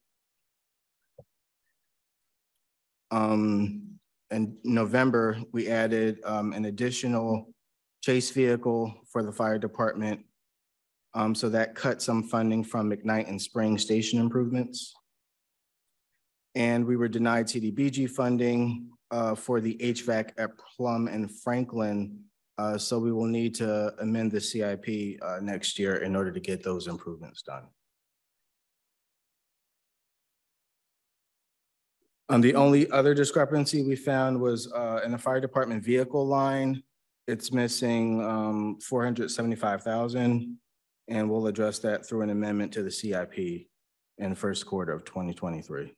In November, we added an additional chase vehicle for the fire department. So that cut some funding from McKnight and Spring station improvements. And we were denied CDBG funding for the HVAC at Plum and Franklin. So we will need to amend the CIP next year in order to get those improvements done. The only other discrepancy we found was in the fire department vehicle line. It's missing $475,000, and we'll address that through an amendment to the CIP in first quarter of 2023.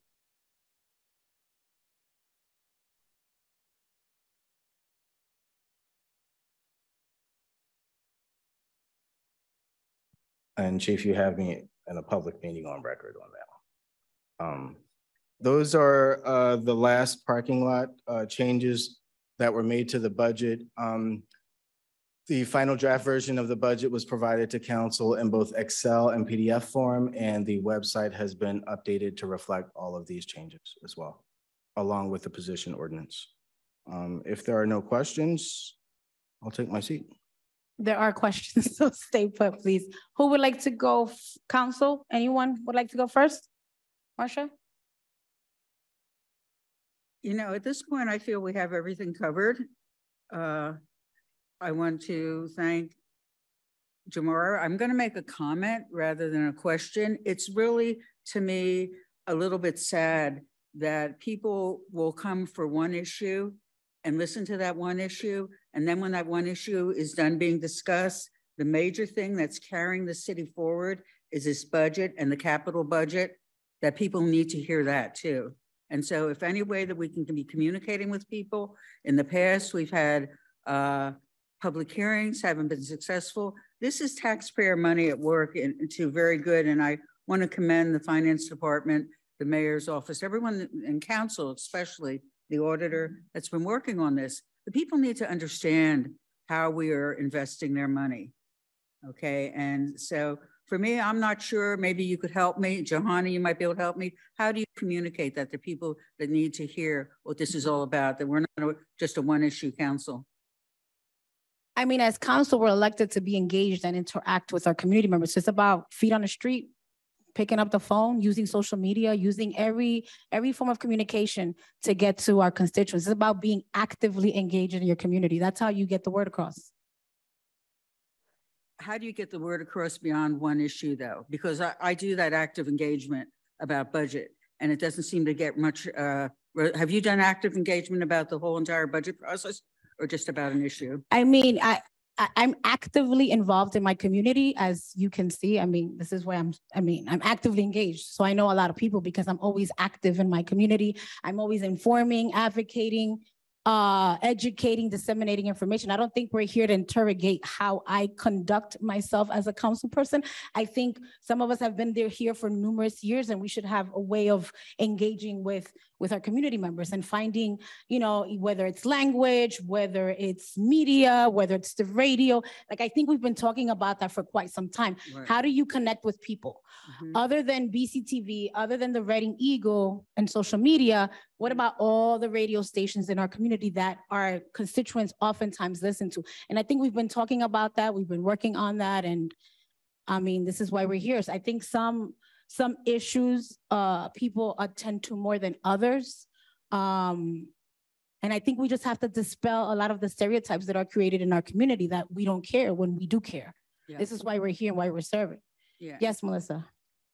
And Chief, you have me in a public meeting on record on that. Those are the last parking lot changes that were made to the budget. The final draft version of the budget was provided to council in both Excel and PDF form, and the website has been updated to reflect all of these changes as well, along with the position ordinance. If there are no questions, I'll take my seat. There are questions, so stay put, please. Who would like to go? Council, anyone would like to go first? Marcia? You know, at this point, I feel we have everything covered. I want to thank Jamara. I'm going to make a comment rather than a question. It's really, to me, a little bit sad that people will come for one issue and listen to that one issue. And then when that one issue is done being discussed, the major thing that's carrying the city forward is this budget and the capital budget, that people need to hear that too. And so if any way that we can be communicating with people, in the past, we've had public hearings, haven't been successful. This is taxpayer money at work and to very good. And I want to commend the finance department, the mayor's office, everyone in council, especially the auditor that's been working on this. The people need to understand how we are investing their money. Okay, and so for me, I'm not sure, maybe you could help me. Johanna, you might be able to help me. How do you communicate that to people that need to hear what this is all about, that we're not just a one-issue council? I mean, as council, we're elected to be engaged and interact with our community members. It's about feet on the street, picking up the phone, using social media, using every form of communication to get to our constituents. It's about being actively engaged in your community. That's how you get the word across. How do you get the word across beyond one issue though? Because I do that active engagement about budget and it doesn't seem to get much, have you done active engagement about the whole entire budget process or just about an issue? I mean, I'm actively involved in my community, as you can see. I mean, this is where I'm actively engaged. So I know a lot of people because I'm always active in my community. I'm always informing, advocating, educating, disseminating information. I don't think we're here to interrogate how I conduct myself as a council person. I think some of us have been here for numerous years and we should have a way of engaging with our community members and finding, you know, whether it's language, whether it's media, whether it's the radio. Like, I think we've been talking about that for quite some time. Right. How do you connect with people? Mm-hmm. Other than BCTV, other than the Reading Eagle and social media, what about all the radio stations in our community that our constituents oftentimes listen to? And I think we've been talking about that. We've been working on that. And I mean, this is why we're here. So I think some issues people attend to more than others. And I think we just have to dispel a lot of the stereotypes that are created in our community that we don't care when we do care. Yeah. This is why we're here and why we're serving. Yeah. Yes, Melissa.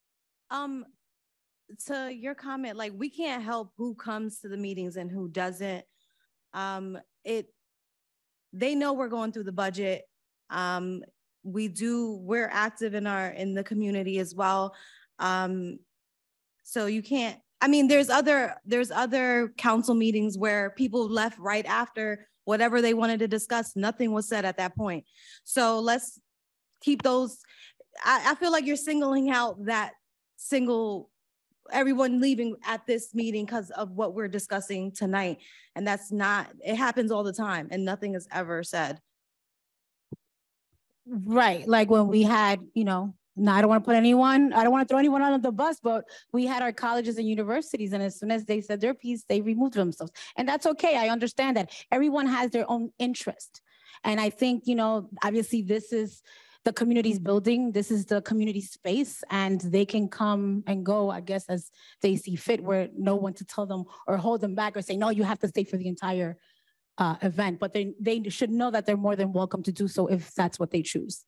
To your comment, like, we can't help who comes to the meetings and who doesn't. They know we're going through the budget. We're active in the community as well. So you can't, I mean, there's other council meetings where people left right after whatever they wanted to discuss. Nothing was said at that point. So let's keep those. I feel like you're singling out everyone leaving at this meeting because of what we're discussing tonight. And that's not, it happens all the time and nothing is ever said. Right, like when we had, you know, no, I don't want to throw anyone under the bus, but we had our colleges and universities, and as soon as they said their piece, they removed themselves. And that's okay. I understand that. Everyone has their own interest. And I think, you know, obviously this is the community's building, this is the community space, and they can come and go, I guess, as they see fit, where no one to tell them or hold them back or say, no, you have to stay for the entire event. But they should know that they're more than welcome to do so if that's what they choose.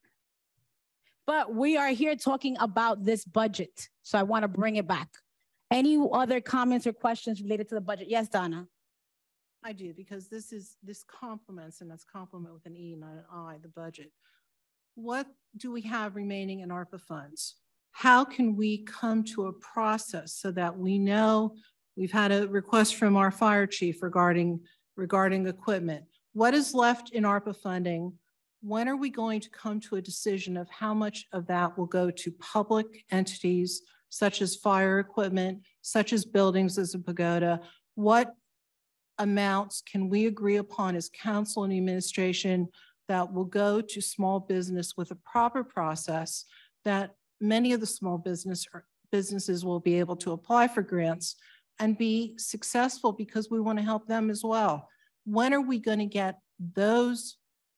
But we are here talking about this budget, so I want to bring it back. Any other comments or questions related to the budget? Yes, Donna. I do, because this complements, and that's complement with an E, not an I, the budget. What do we have remaining in ARPA funds? How can we come to a process so that we know? We've had a request from our fire chief regarding equipment. What is left in ARPA funding? When are we going to come to a decision of how much of that will go to public entities, such as fire equipment, such as buildings as a pagoda? What amounts can we agree upon as council and administration that will go to small business with a proper process that many of the small businesses will be able to apply for grants and be successful, because we want to help them as well? When are we going to get those,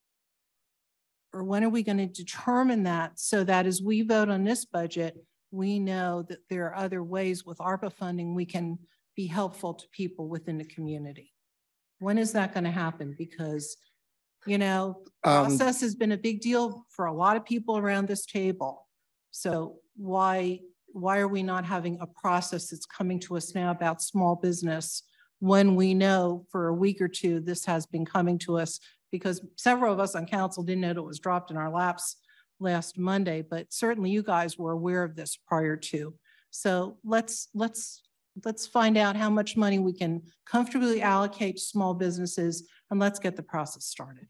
or when are we going to determine that, so that as we vote on this budget, we know that there are other ways with ARPA funding we can be helpful to people within the community? When is that going to happen? Because, you know, process has been a big deal for a lot of people around this table. So why are we not having a process that's coming to us now about small business, when we know for a week or two this has been coming to us? Because several of us on council didn't know it was dropped in our laps last Monday, but certainly you guys were aware of this prior to. So let's find out how much money we can comfortably allocate to small businesses, and let's get the process started.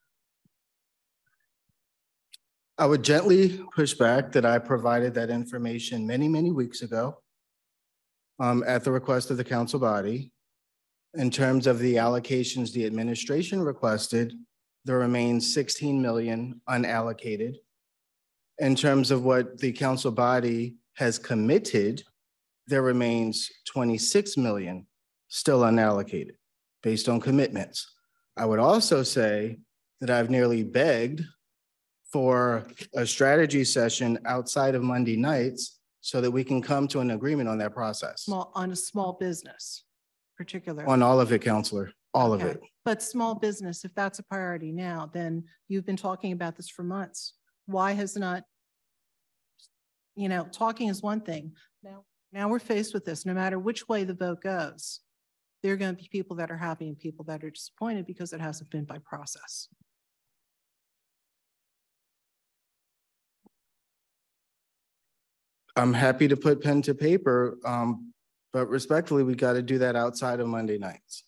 I would gently push back that I provided that information many, many weeks ago at the request of the council body. In terms of the allocations the administration requested, there remains 16 million unallocated. In terms of what the council body has committed, there remains 26 million still unallocated based on commitments. I would also say that I've nearly begged for a strategy session outside of Monday nights so that we can come to an agreement on that process. On a small business, particularly. On all of it, Counselor, all of it. But small business, if that's a priority now, then you've been talking about this for months. Why has not, you know, talking is one thing. Now we're faced with this. No matter which way the vote goes, there are going to be people that are happy and people that are disappointed because it hasn't been by process. I'm happy to put pen to paper, but respectfully, we got to do that outside of Monday nights.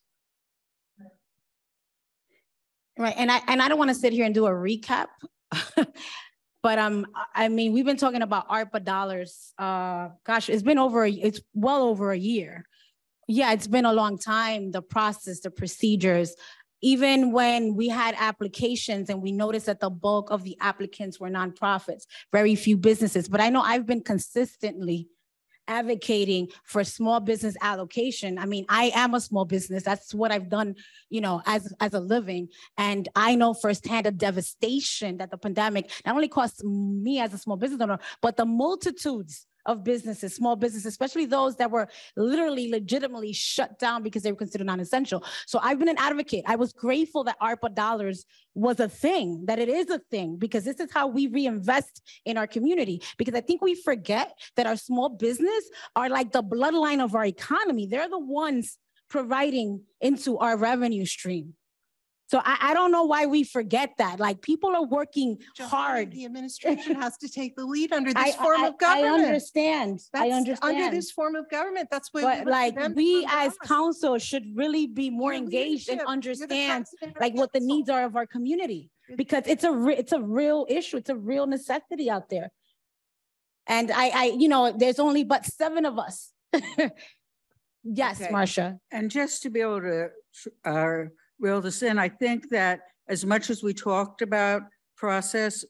Right, and I don't want to sit here and do a recap, but I mean, we've been talking about ARPA dollars. Gosh, it's well over a year. Yeah, it's been a long time. The process, the procedures. Even when we had applications and we noticed that the bulk of the applicants were nonprofits, very few businesses. But I know I've been consistently advocating for small business allocation. I mean, I am a small business. That's what I've done, you know, as a living. And I know firsthand the devastation that the pandemic not only cost me as a small business owner, but the multitudes of businesses, small businesses, especially those that were literally legitimately shut down because they were considered non-essential. So I've been an advocate. I was grateful that ARPA dollars was a thing, that it is a thing, because this is how we reinvest in our community. Because I think we forget that our small business are like the bloodline of our economy. They're the ones providing into our revenue stream. So I don't know why we forget that. Like, people are working hard. The administration has to take the lead under this form of government. I understand. I understand. Under this form of government, that's what. But like, we as council should really be more engaged and understand like what the needs are of our community, because it's a real issue. It's a real necessity out there. And I you know, there's only but 7 of us. Yes, okay. Marcia. And just to be able to reel this in, I think that as much as we talked about process,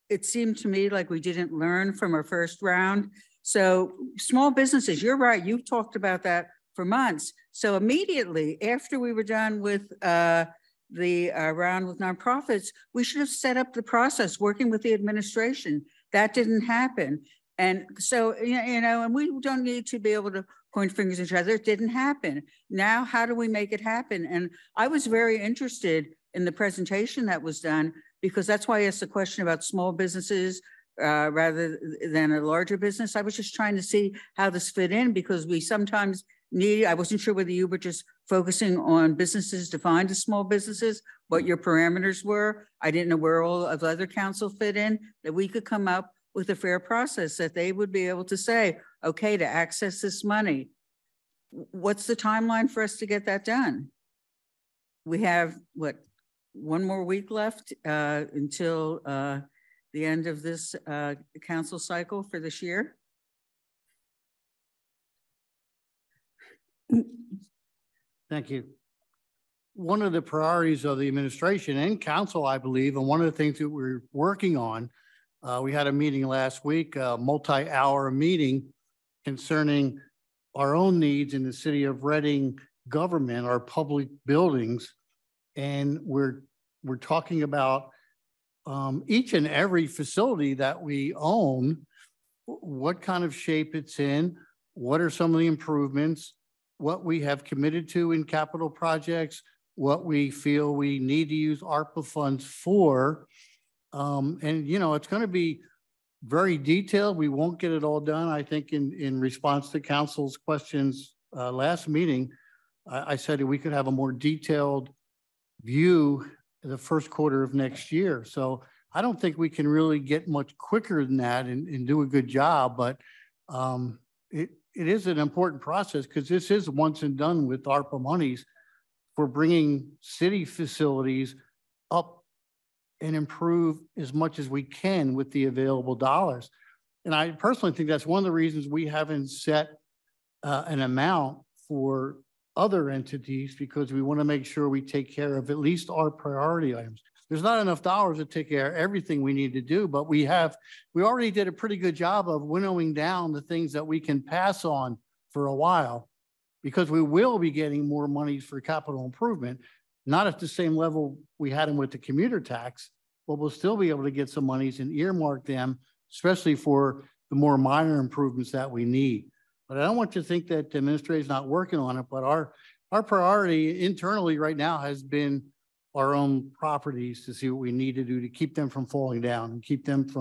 it seemed to me like we didn't learn from our first round. So small businesses, you're right, you've talked about that for months. So immediately after we were done with the round with nonprofits, we should have set up the process working with the administration. That didn't happen. And so, you know, and we don't need to be able to point fingers at each other. It didn't happen. Now, how do we make it happen? And I was very interested in the presentation that was done, because that's why I asked the question about small businesses rather than a larger business. I was just trying to see how this fit in, because we sometimes need, I wasn't sure whether you were just focusing on businesses defined as small businesses, what your parameters were. I didn't know where all of the other council fit in, that we could come up with a fair process that they would be able to say, okay, to access this money, what's the timeline for us to get that done? We have, what, one more week left until the end of this council cycle for this year? Thank you. One of the priorities of the administration and council, I believe, and one of the things that we're working on, we had a meeting last week, a multi-hour meeting concerning our own needs in the city of Reading government, our public buildings. And we're talking about each and every facility that we own, what kind of shape it's in, what are some of the improvements, what we have committed to in capital projects, what we feel we need to use ARPA funds for. And, you know, it's going to be very detailed. We won't get it all done. I think in response to council's questions last meeting, I said that we could have a more detailed view the first quarter of next year. So I don't think we can really get much quicker than that and do a good job, but it is an important process, because this is once and done with ARPA monies for bringing city facilities up and improve as much as we can with the available dollars. And I personally think that's one of the reasons we haven't set an amount for other entities, because we want to make sure we take care of at least our priority items. There's not enough dollars to take care of everything we need to do, but we already did a pretty good job of winnowing down the things that we can pass on for a while, because we will be getting more monies for capital improvement, not at the same level we had them with the commuter tax, but we'll still be able to get some monies and earmark them, especially for the more minor improvements that we need. But I don't want you to think that the administration is not working on it, but our priority internally right now has been our own properties to see what we need to do to keep them from falling down and keep them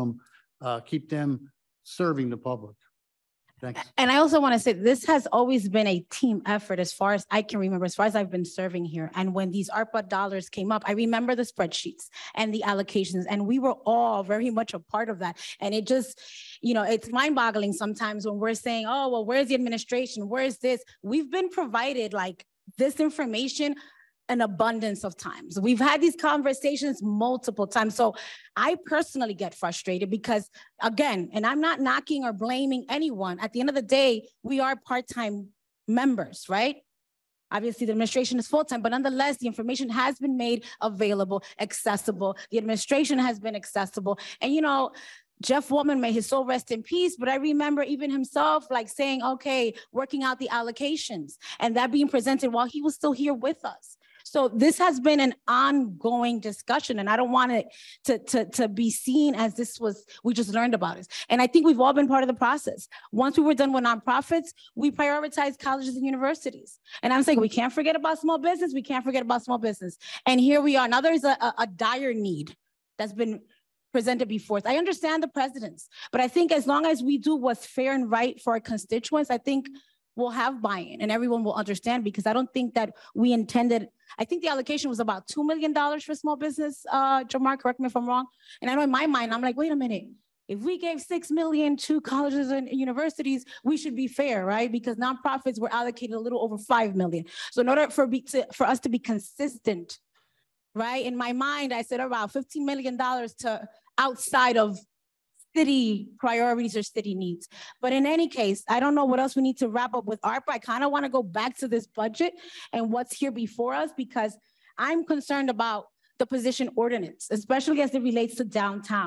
serving the public. Thanks. And I also want to say this has always been a team effort as far as I can remember, as far as I've been serving here. And when these ARPA dollars came up, I remember the spreadsheets and the allocations, and we were all very much a part of that. And it just, you know, it's mind-boggling sometimes when we're saying, oh, well, where's the administration? Where's this? We've been provided like this information an abundance of times. We've had these conversations multiple times. So I personally get frustrated because, again, and I'm not knocking or blaming anyone. At the end of the day, we are part-time members, right? Obviously, the administration is full-time, but nonetheless, the information has been made available, accessible. The administration has been accessible. And, you know, Jeff Woolman, may his soul rest in peace, but I remember even himself like saying, okay, working out the allocations and that being presented while he was still here with us. So this has been an ongoing discussion, and I don't want it to be seen as we just learned about it. And I think we've all been part of the process. Once we were done with nonprofits, we prioritized colleges and universities. And I'm saying we can't forget about small business. We can't forget about small business. And here we are. Now there's a dire need that's been presented before us. I understand the precedents, but I think as long as we do what's fair and right for our constituents, I think we'll have buy-in and everyone will understand, because I don't think that we intended, I think the allocation was about $2 million for small business, Jamar, correct me if I'm wrong. And I know in my mind, I'm like, wait a minute, if we gave $6 million to colleges and universities, we should be fair, right? Because nonprofits were allocated a little over $5 million. So in order for us to be consistent, right? In my mind, I said about $15 million to outside of city priorities or city needs. But in any case, I don't know what else we need to wrap up with ARPA. I kind of want to go back to this budget and what's here before us, because I'm concerned about the position ordinance, especially as it relates to downtown.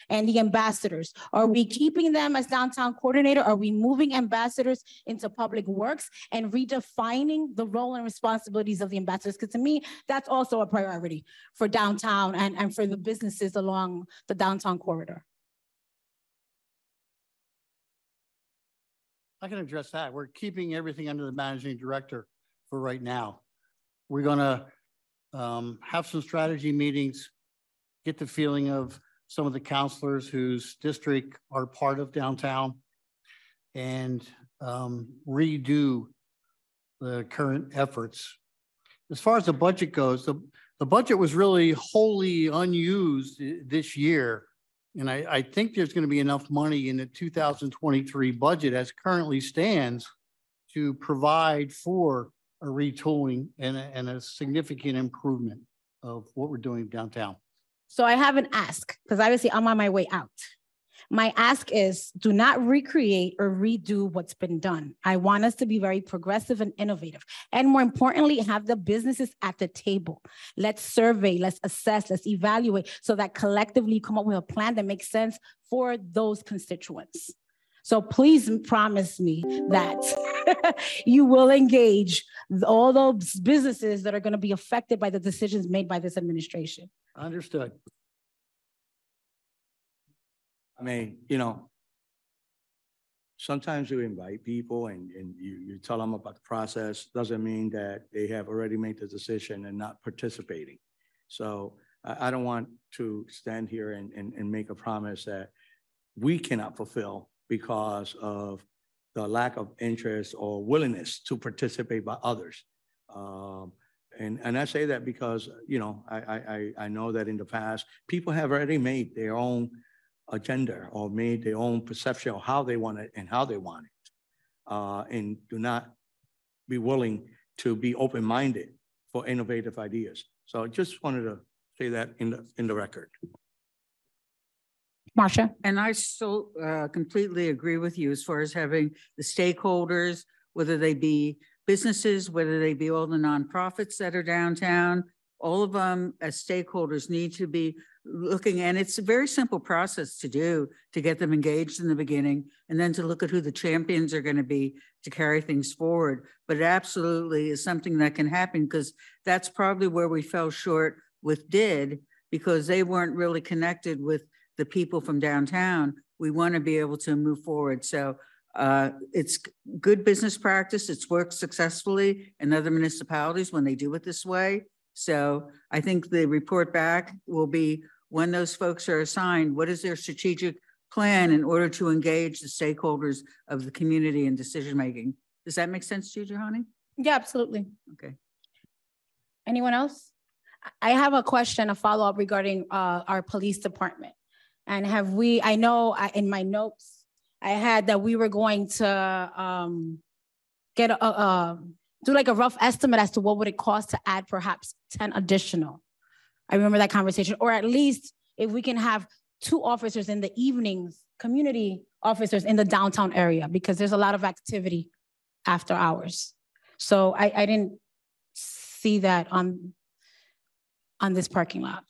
and the ambassadors? Are we keeping them as downtown coordinator? Are we moving ambassadors into public works and redefining the role and responsibilities of the ambassadors? Because to me, that's also a priority for downtown and for the businesses along the downtown corridor. I can address that. We're keeping everything under the managing director for right now. We're gonna have some strategy meetings, get the feeling of some of the counselors whose district are part of downtown, and redo the current efforts. As far as the budget goes, the budget was really wholly unused this year. And I think there's going to be enough money in the 2023 budget as currently stands to provide for a retooling and a significant improvement of what we're doing downtown. So I have an ask, because obviously I'm on my way out. My ask is, do not recreate or redo what's been done. I want us to be very progressive and innovative. And more importantly, have the businesses at the table. Let's survey, let's assess, let's evaluate so that collectively come up with a plan that makes sense for those constituents. So please promise me that you will engage all those businesses that are going to be affected by the decisions made by this administration. Understood. I mean, sometimes you invite people and you tell them about the process. Doesn't mean that they have already made the decision and not participating. So I don't want to stand here and make a promise that we cannot fulfill because of the lack of interest or willingness to participate by others. And I say that because, I know that in the past, people have already made their own agenda or made their own perception of how they want it and how they want it, and do not be willing to be open-minded for innovative ideas. So I just wanted to say that in the record. Marcia. And I so completely agree with you as far as having the stakeholders, whether they be businesses, whether they be all the nonprofits that are downtown, all of them as stakeholders need to be looking, and it's a very simple process to do, to get them engaged in the beginning, and then to look at who the champions are going to be to carry things forward. But it absolutely is something that can happen, because that's probably where we fell short with DID, because they weren't really connected with the people from downtown. We want to be able to move forward. So it's good business practice. It's worked successfully in other municipalities when they do it this way. So I think the report back will be, when those folks are assigned, what is their strategic plan in order to engage the stakeholders of the community in decision-making? Does that make sense to you, Juhani? Yeah, absolutely. Okay. Anyone else? I have a question, a follow-up regarding our police department. And I know in my notes, I had that we were going to get do like a rough estimate as to what would it cost to add perhaps 10 additional. I remember that conversation, or at least if we can have 2 officers in the evenings, community officers in the downtown area, because there's a lot of activity after hours. So I didn't see that on this parking lot.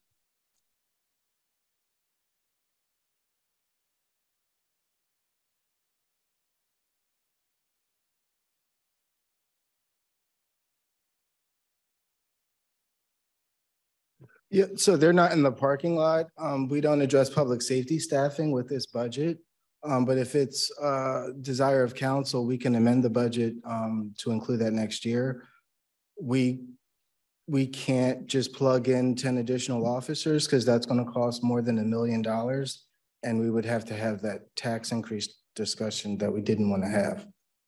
Yeah, so they're not in the parking lot. We don't address public safety staffing with this budget. But if it's desire of council, we can amend the budget to include that next year. We can't just plug in 10 additional officers, because that's going to cost more than $1 million. And we would have to have that tax increase discussion that we didn't want to have.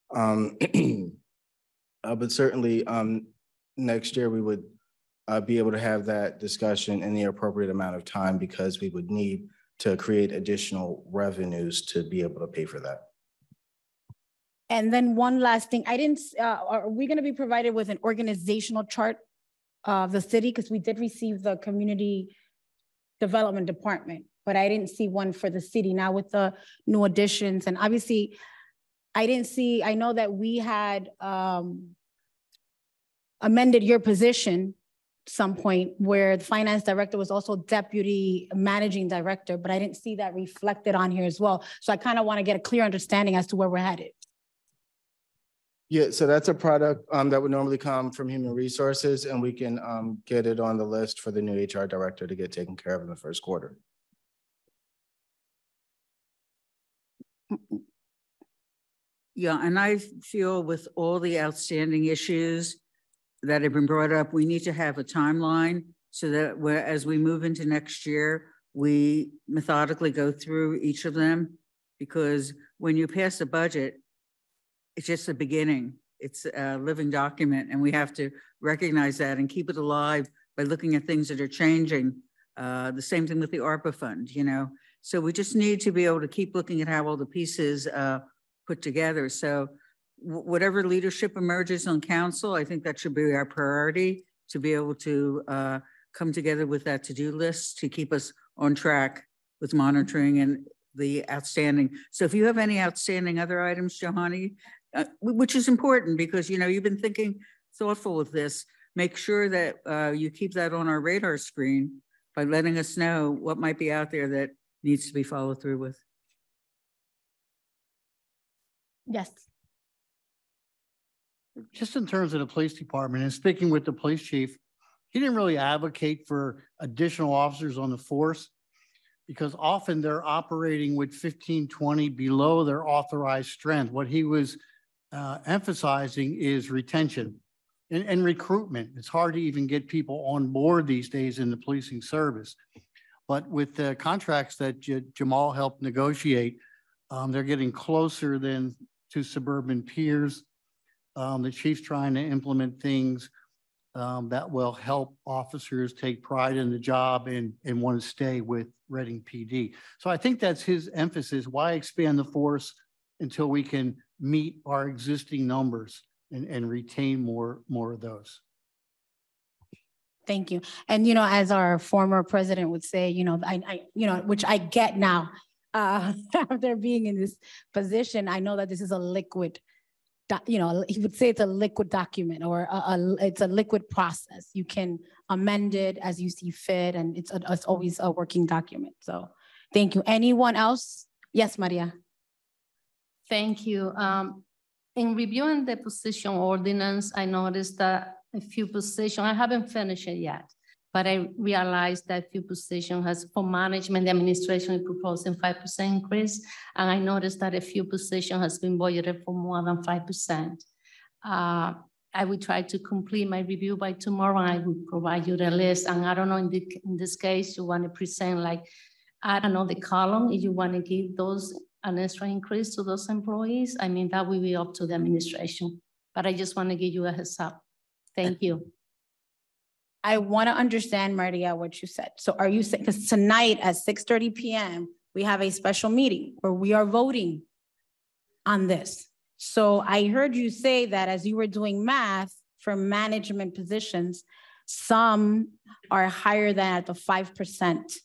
But certainly next year we would be able to have that discussion in the appropriate amount of time, because we would need to create additional revenues to be able to pay for that. And then one last thing, are we going to be provided with an organizational chart of the city? Because we did receive the community development department, but I didn't see one for the city. Now with the new additions, and obviously I know that we had amended your position some point where the finance director was also deputy managing director, but I didn't see that reflected on here as well. So I kind of want to get a clear understanding as to where we're headed. Yeah, so that's a product that would normally come from Human Resources, and we can get it on the list for the new HR director to get taken care of in the first quarter. Yeah, and I feel with all the outstanding issues that have been brought up, we need to have a timeline so that as we move into next year, we methodically go through each of them. Because when you pass a budget, it's just the beginning. It's a living document, and we have to recognize that and keep it alive by looking at things that are changing. The same thing with the ARPA fund, you know. So we just need to be able to keep looking at how all the pieces put together. So whatever leadership emerges on council, I think that should be our priority, to be able to come together with that to-do list to keep us on track with monitoring and the outstanding. So if you have any outstanding other items, Johanny, which is important because, you know, you've been thinking thoughtful with this, make sure that you keep that on our radar screen by letting us know what might be out there that needs to be followed through with. Yes. Just in terms of the police department and speaking with the police chief, he didn't really advocate for additional officers on the force because often they're operating with 15, 20 below their authorized strength. What he was emphasizing is retention and recruitment. It's hard to even get people on board these days in the policing service. But with the contracts that Jamal helped negotiate, they're getting closer than to suburban peers. The chief's trying to implement things that will help officers take pride in the job and want to stay with Reading PD. So I think that's his emphasis. Why expand the force until we can meet our existing numbers and retain more of those? Thank you. And, you know, as our former president would say, you know, which I get now, after being in this position, I know that this is a liquid, you know, he would say it's a liquid document or it's a liquid process. You can amend it as you see fit, and it's always a working document. So thank you. Anyone else? Yes, Maria. Thank you. In reviewing the position ordinance, I noticed that a few positions, I haven't finished it yet, but I realized that few positions has for management, the administration is proposing 5% increase. And I noticed that a few positions has been budgeted for more than 5%. I will try to complete my review by tomorrow and I will provide you the list. And I don't know, in this case, you want to present like, I don't know, the column, if you want to give those an extra increase to those employees. I mean, that will be up to the administration, but I just want to give you a heads up. Thank you. I want to understand, Maria, what you said. So are you saying, because tonight at 6:30 p.m., we have a special meeting where we are voting on this. So I heard you say that as you were doing math for management positions, some are higher than at the 5%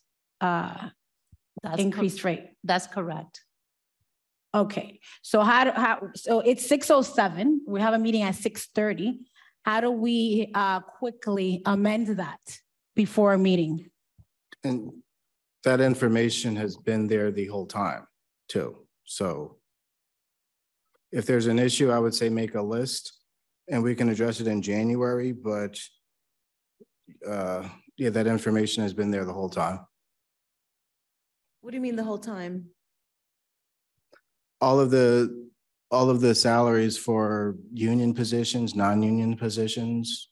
increased rate. That's correct. Okay, so so it's 6:07. We have a meeting at 6:30. How do we quickly amend that before a meeting? And that information has been there the whole time too. So if there's an issue, I would say make a list and we can address it in January, but yeah, that information has been there the whole time. What do you mean the whole time? All of the salaries for union positions, non-union positions.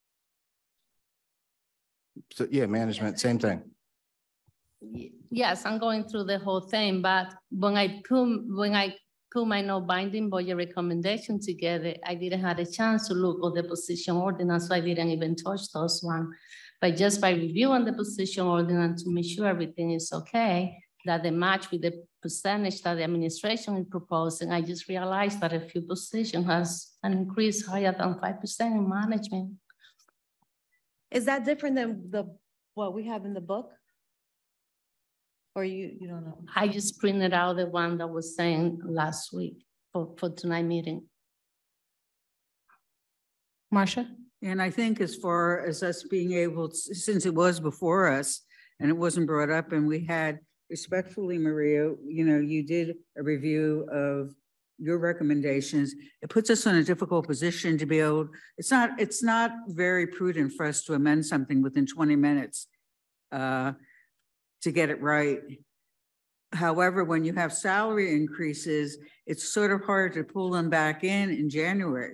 So yeah, management, same thing. Yes, I'm going through the whole thing, but when I put my no-binding budget recommendation together, I didn't have a chance to look at the position ordinance, so I didn't even touch those one. But just by reviewing the position ordinance to make sure everything is okay, that they match with the percentage that the administration is proposing, I just realized that a few positions has an increase higher than 5% in management. Is that different than what we have in the book? Or you don't know? I just printed out the one that was saying last week for tonight meeting. Marcia? And I think as far as us being able, since it was before us and it wasn't brought up and we had respectfully, Maria, you know, you did a review of your recommendations. It puts us in a difficult position to be able, it's not very prudent for us to amend something within 20 minutes to get it right. However, when you have salary increases, it's sort of hard to pull them back in January.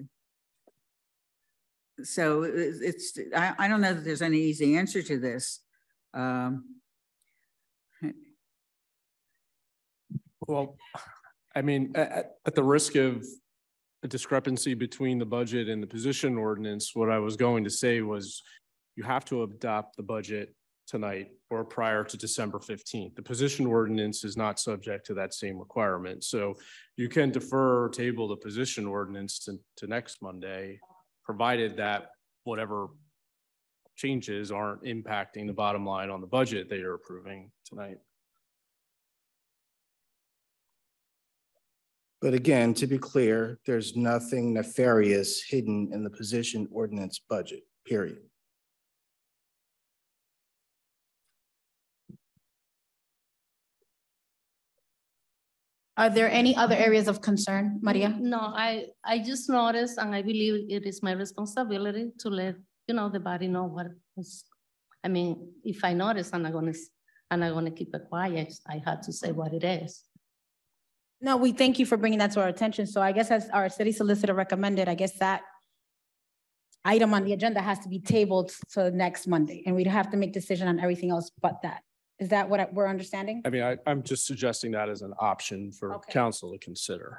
So I don't know that there's any easy answer to this. Well, I mean, at the risk of a discrepancy between the budget and the position ordinance, what I was going to say was you have to adopt the budget tonight or prior to December 15th. The position ordinance is not subject to that same requirement. So you can defer or table the position ordinance to next Monday, provided that whatever changes aren't impacting the bottom line on the budget that you're approving tonight. But again, to be clear, there's nothing nefarious hidden in the position ordinance budget, period. Are there any other areas of concern, Maria? No, I just noticed, and I believe it is my responsibility to let, you know, the body know what is. I mean, if I notice, I'm not gonna keep it quiet. I had to say what it is. No, we thank you for bringing that to our attention. So I guess as our city solicitor recommended, I guess that item on the agenda has to be tabled to next Monday, and we'd have to make decision on everything else but that. Is that what we're understanding? I mean, I'm just suggesting that as an option for Okay. council to consider.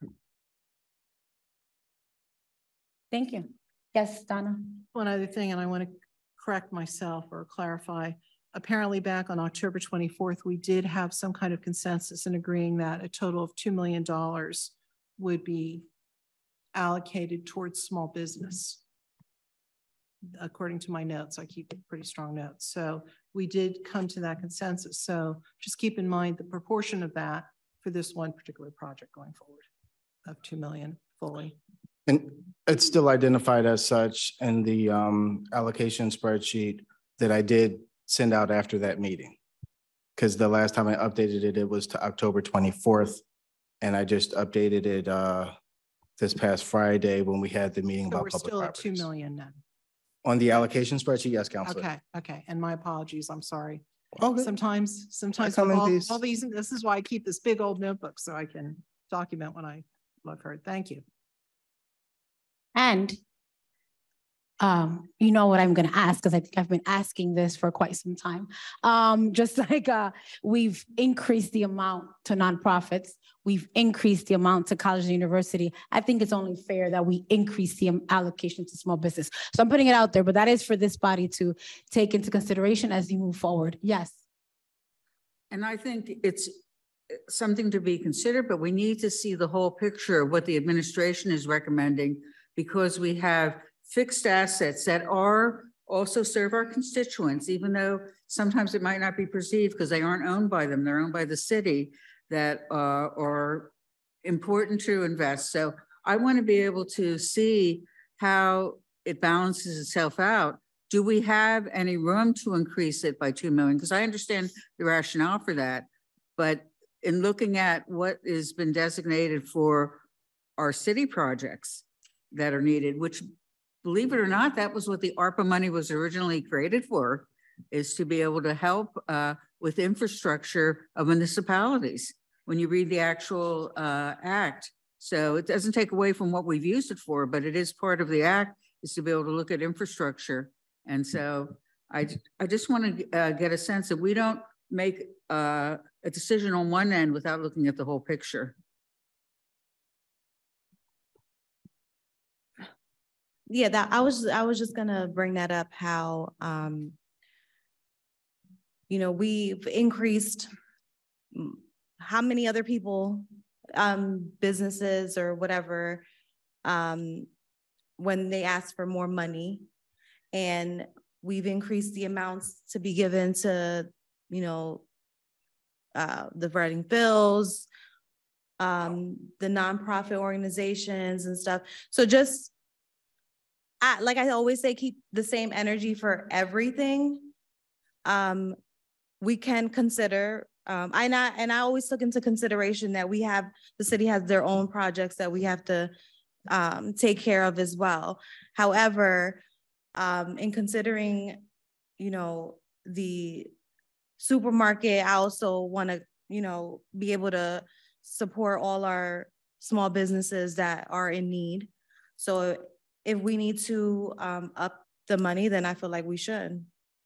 Thank you. Yes, Donna. One other thing, and I want to correct myself or clarify. Apparently back on October 24th, we did have some kind of consensus in agreeing that a total of $2 million would be allocated towards small business. According to my notes, I keep pretty strong notes. So we did come to that consensus. So just keep in mind the proportion of that for this one particular project going forward of 2 million fully. And it's still identified as such in the allocation spreadsheet that I did send out after that meeting. Because the last time I updated it, it was to October 24th. And I just updated it this past Friday when we had the meeting So about we're public still at properties. 2 million then. On the allocation spreadsheet, yes, Councilor. Okay, okay. And my apologies, I'm sorry. Oh, good. Sometimes come in all peace. these, this is why I keep this big old notebook so I can document what I've heard. Thank you. And you know what I'm going to ask, because I think I've been asking this for quite some time. Just like we've increased the amount to nonprofits, we've increased the amount to college and university. I think it's only fair that we increase the allocation to small business. So I'm putting it out there, but that is for this body to take into consideration as we move forward. Yes. And I think it's something to be considered, but we need to see the whole picture of what the administration is recommending, because we have fixed assets that are also serve our constituents, even though sometimes it might not be perceived because they aren't owned by them, they're owned by the city, that are important to invest. So I want to be able to see how it balances itself out. Do we have any room to increase it by 2 million? Because I understand the rationale for that, but in looking at what has been designated for our city projects that are needed, which, believe it or not, that was what the ARPA money was originally created for, is to be able to help with infrastructure of municipalities when you read the actual act. So it doesn't take away from what we've used it for, but it is part of the act, is to be able to look at infrastructure. And so I just want to get a sense that we don't make a decision on one end without looking at the whole picture. Yeah, that I was just gonna bring that up, how you know, we've increased how many other people, businesses or whatever, when they ask for more money, and we've increased the amounts to be given to, you know, the writing bills, the nonprofit organizations and stuff. So just like I always say, keep the same energy for everything. We can consider, and I always took into consideration that the city has their own projects that we have to take care of as well. However, in considering, the supermarket, I also want to, be able to support all our small businesses that are in need. So if we need to up the money, then I feel like we should.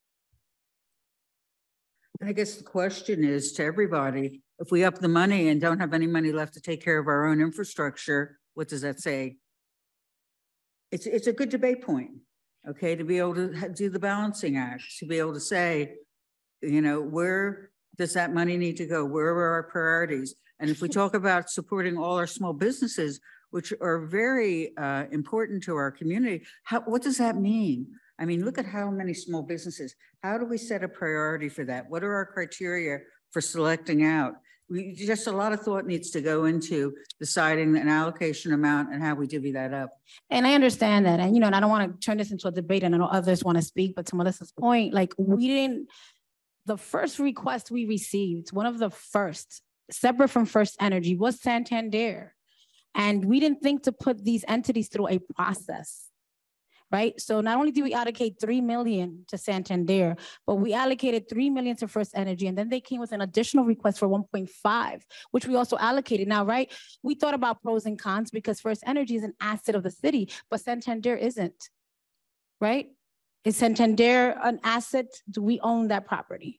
I guess the question is to everybody, if we up the money and don't have any money left to take care of our own infrastructure, what does that say? It's a good debate point, okay, to be able to do the balancing act, to be able to say, where does that money need to go? Where are our priorities? And if we talk about supporting all our small businesses, which are very important to our community, what does that mean? I mean, look at how many small businesses. How do we set a priority for that? What are our criteria for selecting out? Just a lot of thought needs to go into deciding an allocation amount and how we divvy that up. And I understand that. And, and I don't want to turn this into a debate, and I know others want to speak, but to Melissa's point, like the first request we received, one of the first, separate from First Energy, was Santander. And we didn't think to put these entities through a process, right? So not only do we allocate $3 million to Santander, but we allocated $3 million to First Energy, and then they came with an additional request for 1.5, which we also allocated. Now, right, we thought about pros and cons because First Energy is an asset of the city, but Santander isn't, right? Is Santander an asset? Do we own that property?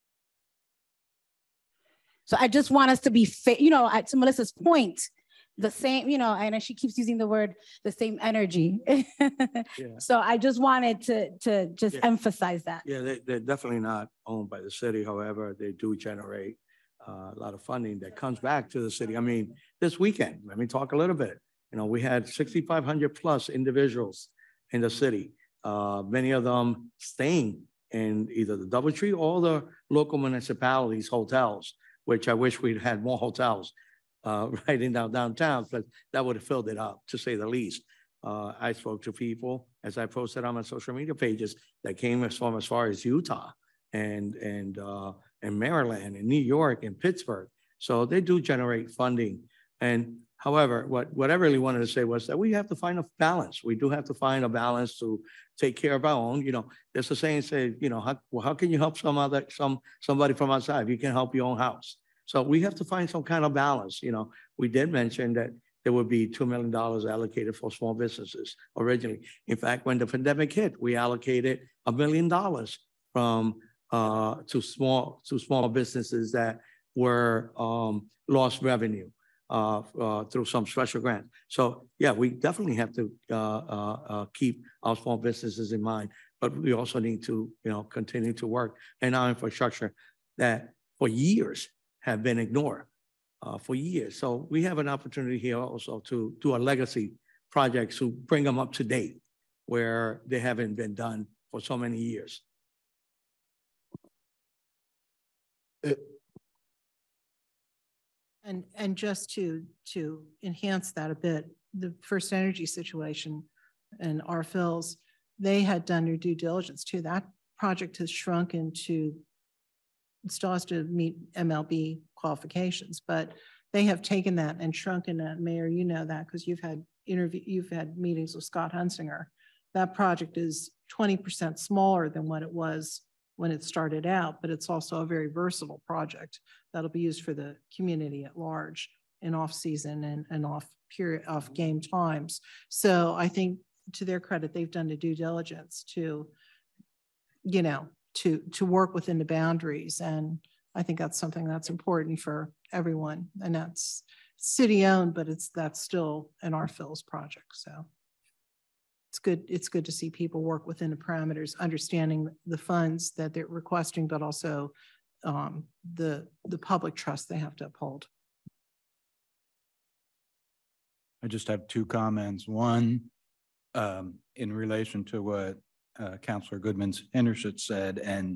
So I just want us to be fair, to Melissa's point, the same, and she keeps using the word, the same energy. Yeah. So I just wanted to just emphasize that. Yeah, they're definitely not owned by the city. However, they do generate a lot of funding that comes back to the city. I mean, this weekend, let me talk a little bit. We had 6,500 plus individuals in the city, many of them staying in either the DoubleTree or the local municipalities' hotels, which I wish we'd had more hotels right in downtown, but that would have filled it up, to say the least. I spoke to people, as I posted on my social media pages, that came as far as Utah and Maryland and New York and Pittsburgh. So they do generate funding. And however, what I really wanted to say was that we have to find a balance. We do have to find a balance to take care of our own. There's a saying, how can you help somebody from outside if you can help your own house? So we have to find some kind of balance. We did mention that there would be $2 million allocated for small businesses originally. In fact, when the pandemic hit, we allocated $1 million to small businesses that were lost revenue through some special grant. So yeah, we definitely have to keep our small businesses in mind, but we also need to continue to work in our infrastructure that for years have been ignored for years. So we have an opportunity here also to do a legacy projects to bring them up to date where they haven't been done for so many years. And just to enhance that a bit, the First Energy situation and our Phils, they had done their due diligence too. That project has shrunk into, it still has to meet MLB qualifications, but they have taken that and shrunken that. Mayor, you know that because you've had meetings with Scott Hunsinger. That project is 20% smaller than what it was when it started out, but it's also a very versatile project that'll be used for the community at large in off season and off game times. So I think to their credit, they've done the due diligence to work within the boundaries. And I think that's something that's important for everyone. And that's city owned, but that's still an RPhil's project. So it's good to see people work within the parameters, understanding the funds that they're requesting, but also the public trust they have to uphold. I just have two comments. One, in relation to what Councilor Goodman-Hendershott said and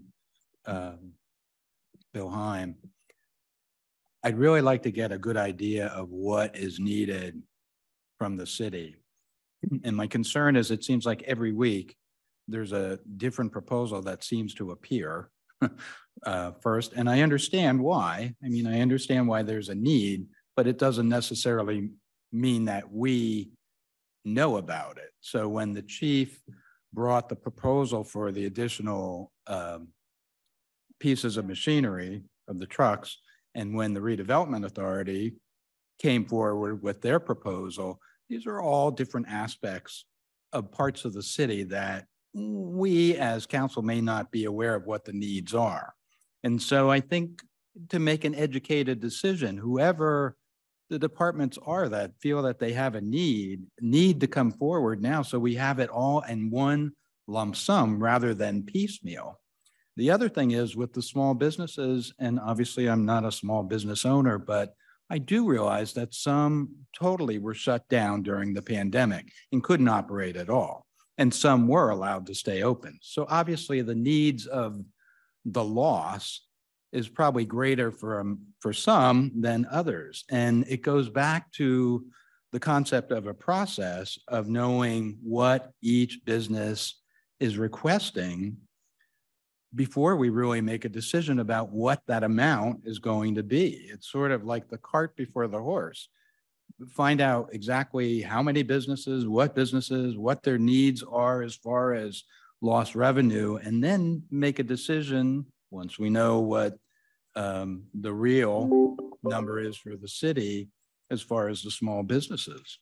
Bill Heim, I'd really like to get a good idea of what is needed from the city. And my concern is it seems like every week there's a different proposal that seems to appear first. And I understand why. I mean, I understand why there's a need, but it doesn't necessarily mean that we know about it. So when the chief brought the proposal for the additional pieces of machinery of the trucks, and when the redevelopment authority came forward with their proposal, these are all different aspects of parts of the city that we as council may not be aware of what the needs are. And so I think to make an educated decision, whoever the departments are that feel that they have a need to come forward now, so we have it all in one lump sum rather than piecemeal. The other thing is with the small businesses, and obviously I'm not a small business owner, but I do realize that some totally were shut down during the pandemic and couldn't operate at all. And some were allowed to stay open. So obviously the needs of the loss is probably greater for some than others. And it goes back to the concept of a process of knowing what each business is requesting before we really make a decision about what that amount is going to be. It's sort of like the cart before the horse. Find out exactly how many businesses, what their needs are as far as lost revenue, and then make a decision once we know what the real number is for the city as far as the small businesses.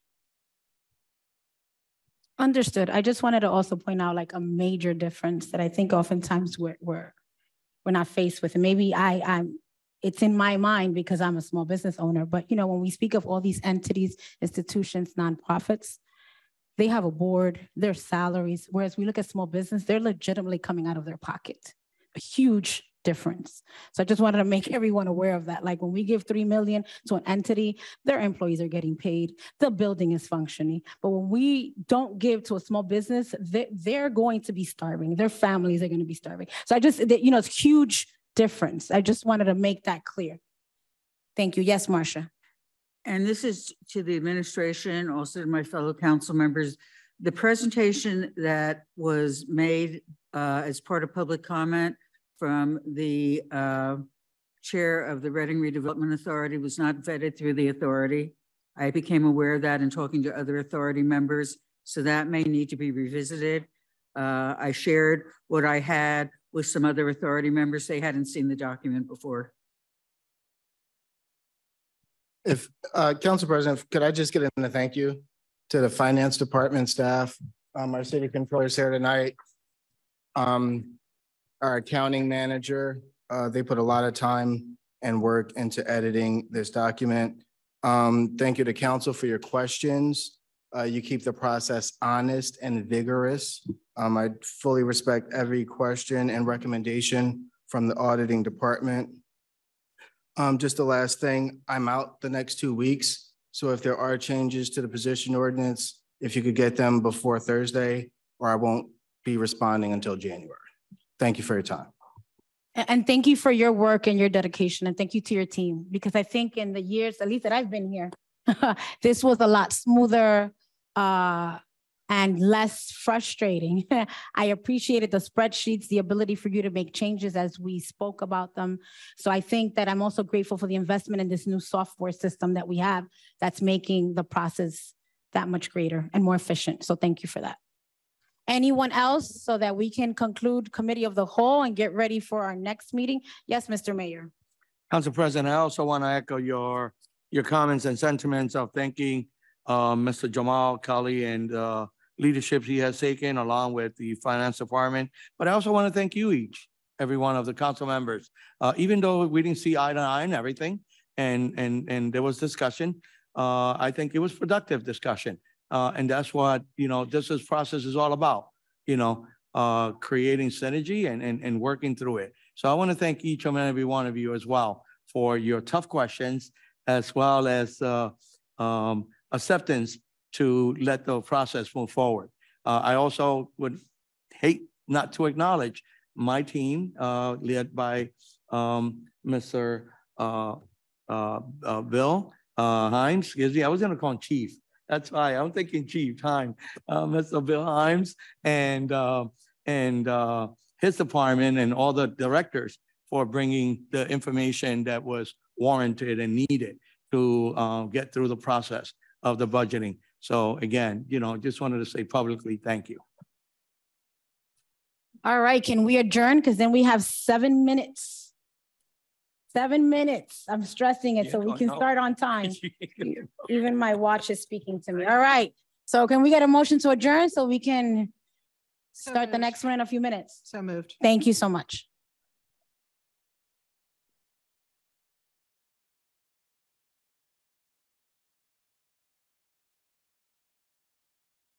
Understood. I just wanted to also point out like a major difference that I think oftentimes we're not faced with. And maybe it's in my mind because I'm a small business owner, but you know, when we speak of all these entities, institutions, nonprofits, they have a board, their salaries, whereas we look at small business, they're legitimately coming out of their pocket. A huge difference. So I just wanted to make everyone aware of that. Like when we give $3 million to an entity, their employees are getting paid, the building is functioning. But when we don't give to a small business, they're going to be starving. Their families are going to be starving. So I just, you know, it's huge difference. I just wanted to make that clear. Thank you. Yes, Marcia. And this is to the administration, also to my fellow council members. The presentation that was made as part of public comment from the chair of the Reading Redevelopment Authority was not vetted through the authority. I became aware of that in talking to other authority members, so that may need to be revisited. I shared what I had with some other authority members. They hadn't seen the document before. If, Council President, could I just get in a thank you to the finance department staff, our city controllers here tonight, our accounting manager, they put a lot of time and work into editing this document. Thank you to council for your questions. You keep the process honest and vigorous. I fully respect every question and recommendation from the auditing department. Just the last thing, I'm out the next 2 weeks. So if there are changes to the position ordinance, if you could get them before Thursday, or I won't be responding until January. Thank you for your time. And thank you for your work and your dedication. And thank you to your team, because I think in the years, at least that I've been here, this was a lot smoother and less frustrating. I appreciated the spreadsheets, the ability for you to make changes as we spoke about them. So I think that I'm also grateful for the investment in this new software system that we have that's making the process that much greater and more efficient. So thank you for that. Anyone else so that we can conclude committee of the whole and get ready for our next meeting? Yes, Mr. Mayor. Council President, I also want to echo your comments and sentiments of thanking Mr. Jamal Kali and leadership he has taken along with the finance department. But I also want to thank you every one of the council members. Even though we didn't see eye to eye on everything and there was discussion, I think it was productive discussion. And that's what, you know, this process is all about, you know, creating synergy and working through it. So I want to thank each and every one of you as well for your tough questions, as well as acceptance to let the process move forward. I also would hate not to acknowledge my team led by Mr. Bill Hines. I was going to call him Chief. That's why I'm thinking chief time, Mr. Bill Himes and his department and all the directors for bringing the information that was warranted and needed to get through the process of the budgeting. So again, just wanted to say publicly, thank you. All right, can we adjourn? Because then we have 7 minutes. 7 minutes. I'm stressing it so we can start on time. Even my watch is speaking to me. All right. So can we get a motion to adjourn so we can start the next one in a few minutes? So moved. Thank you so much.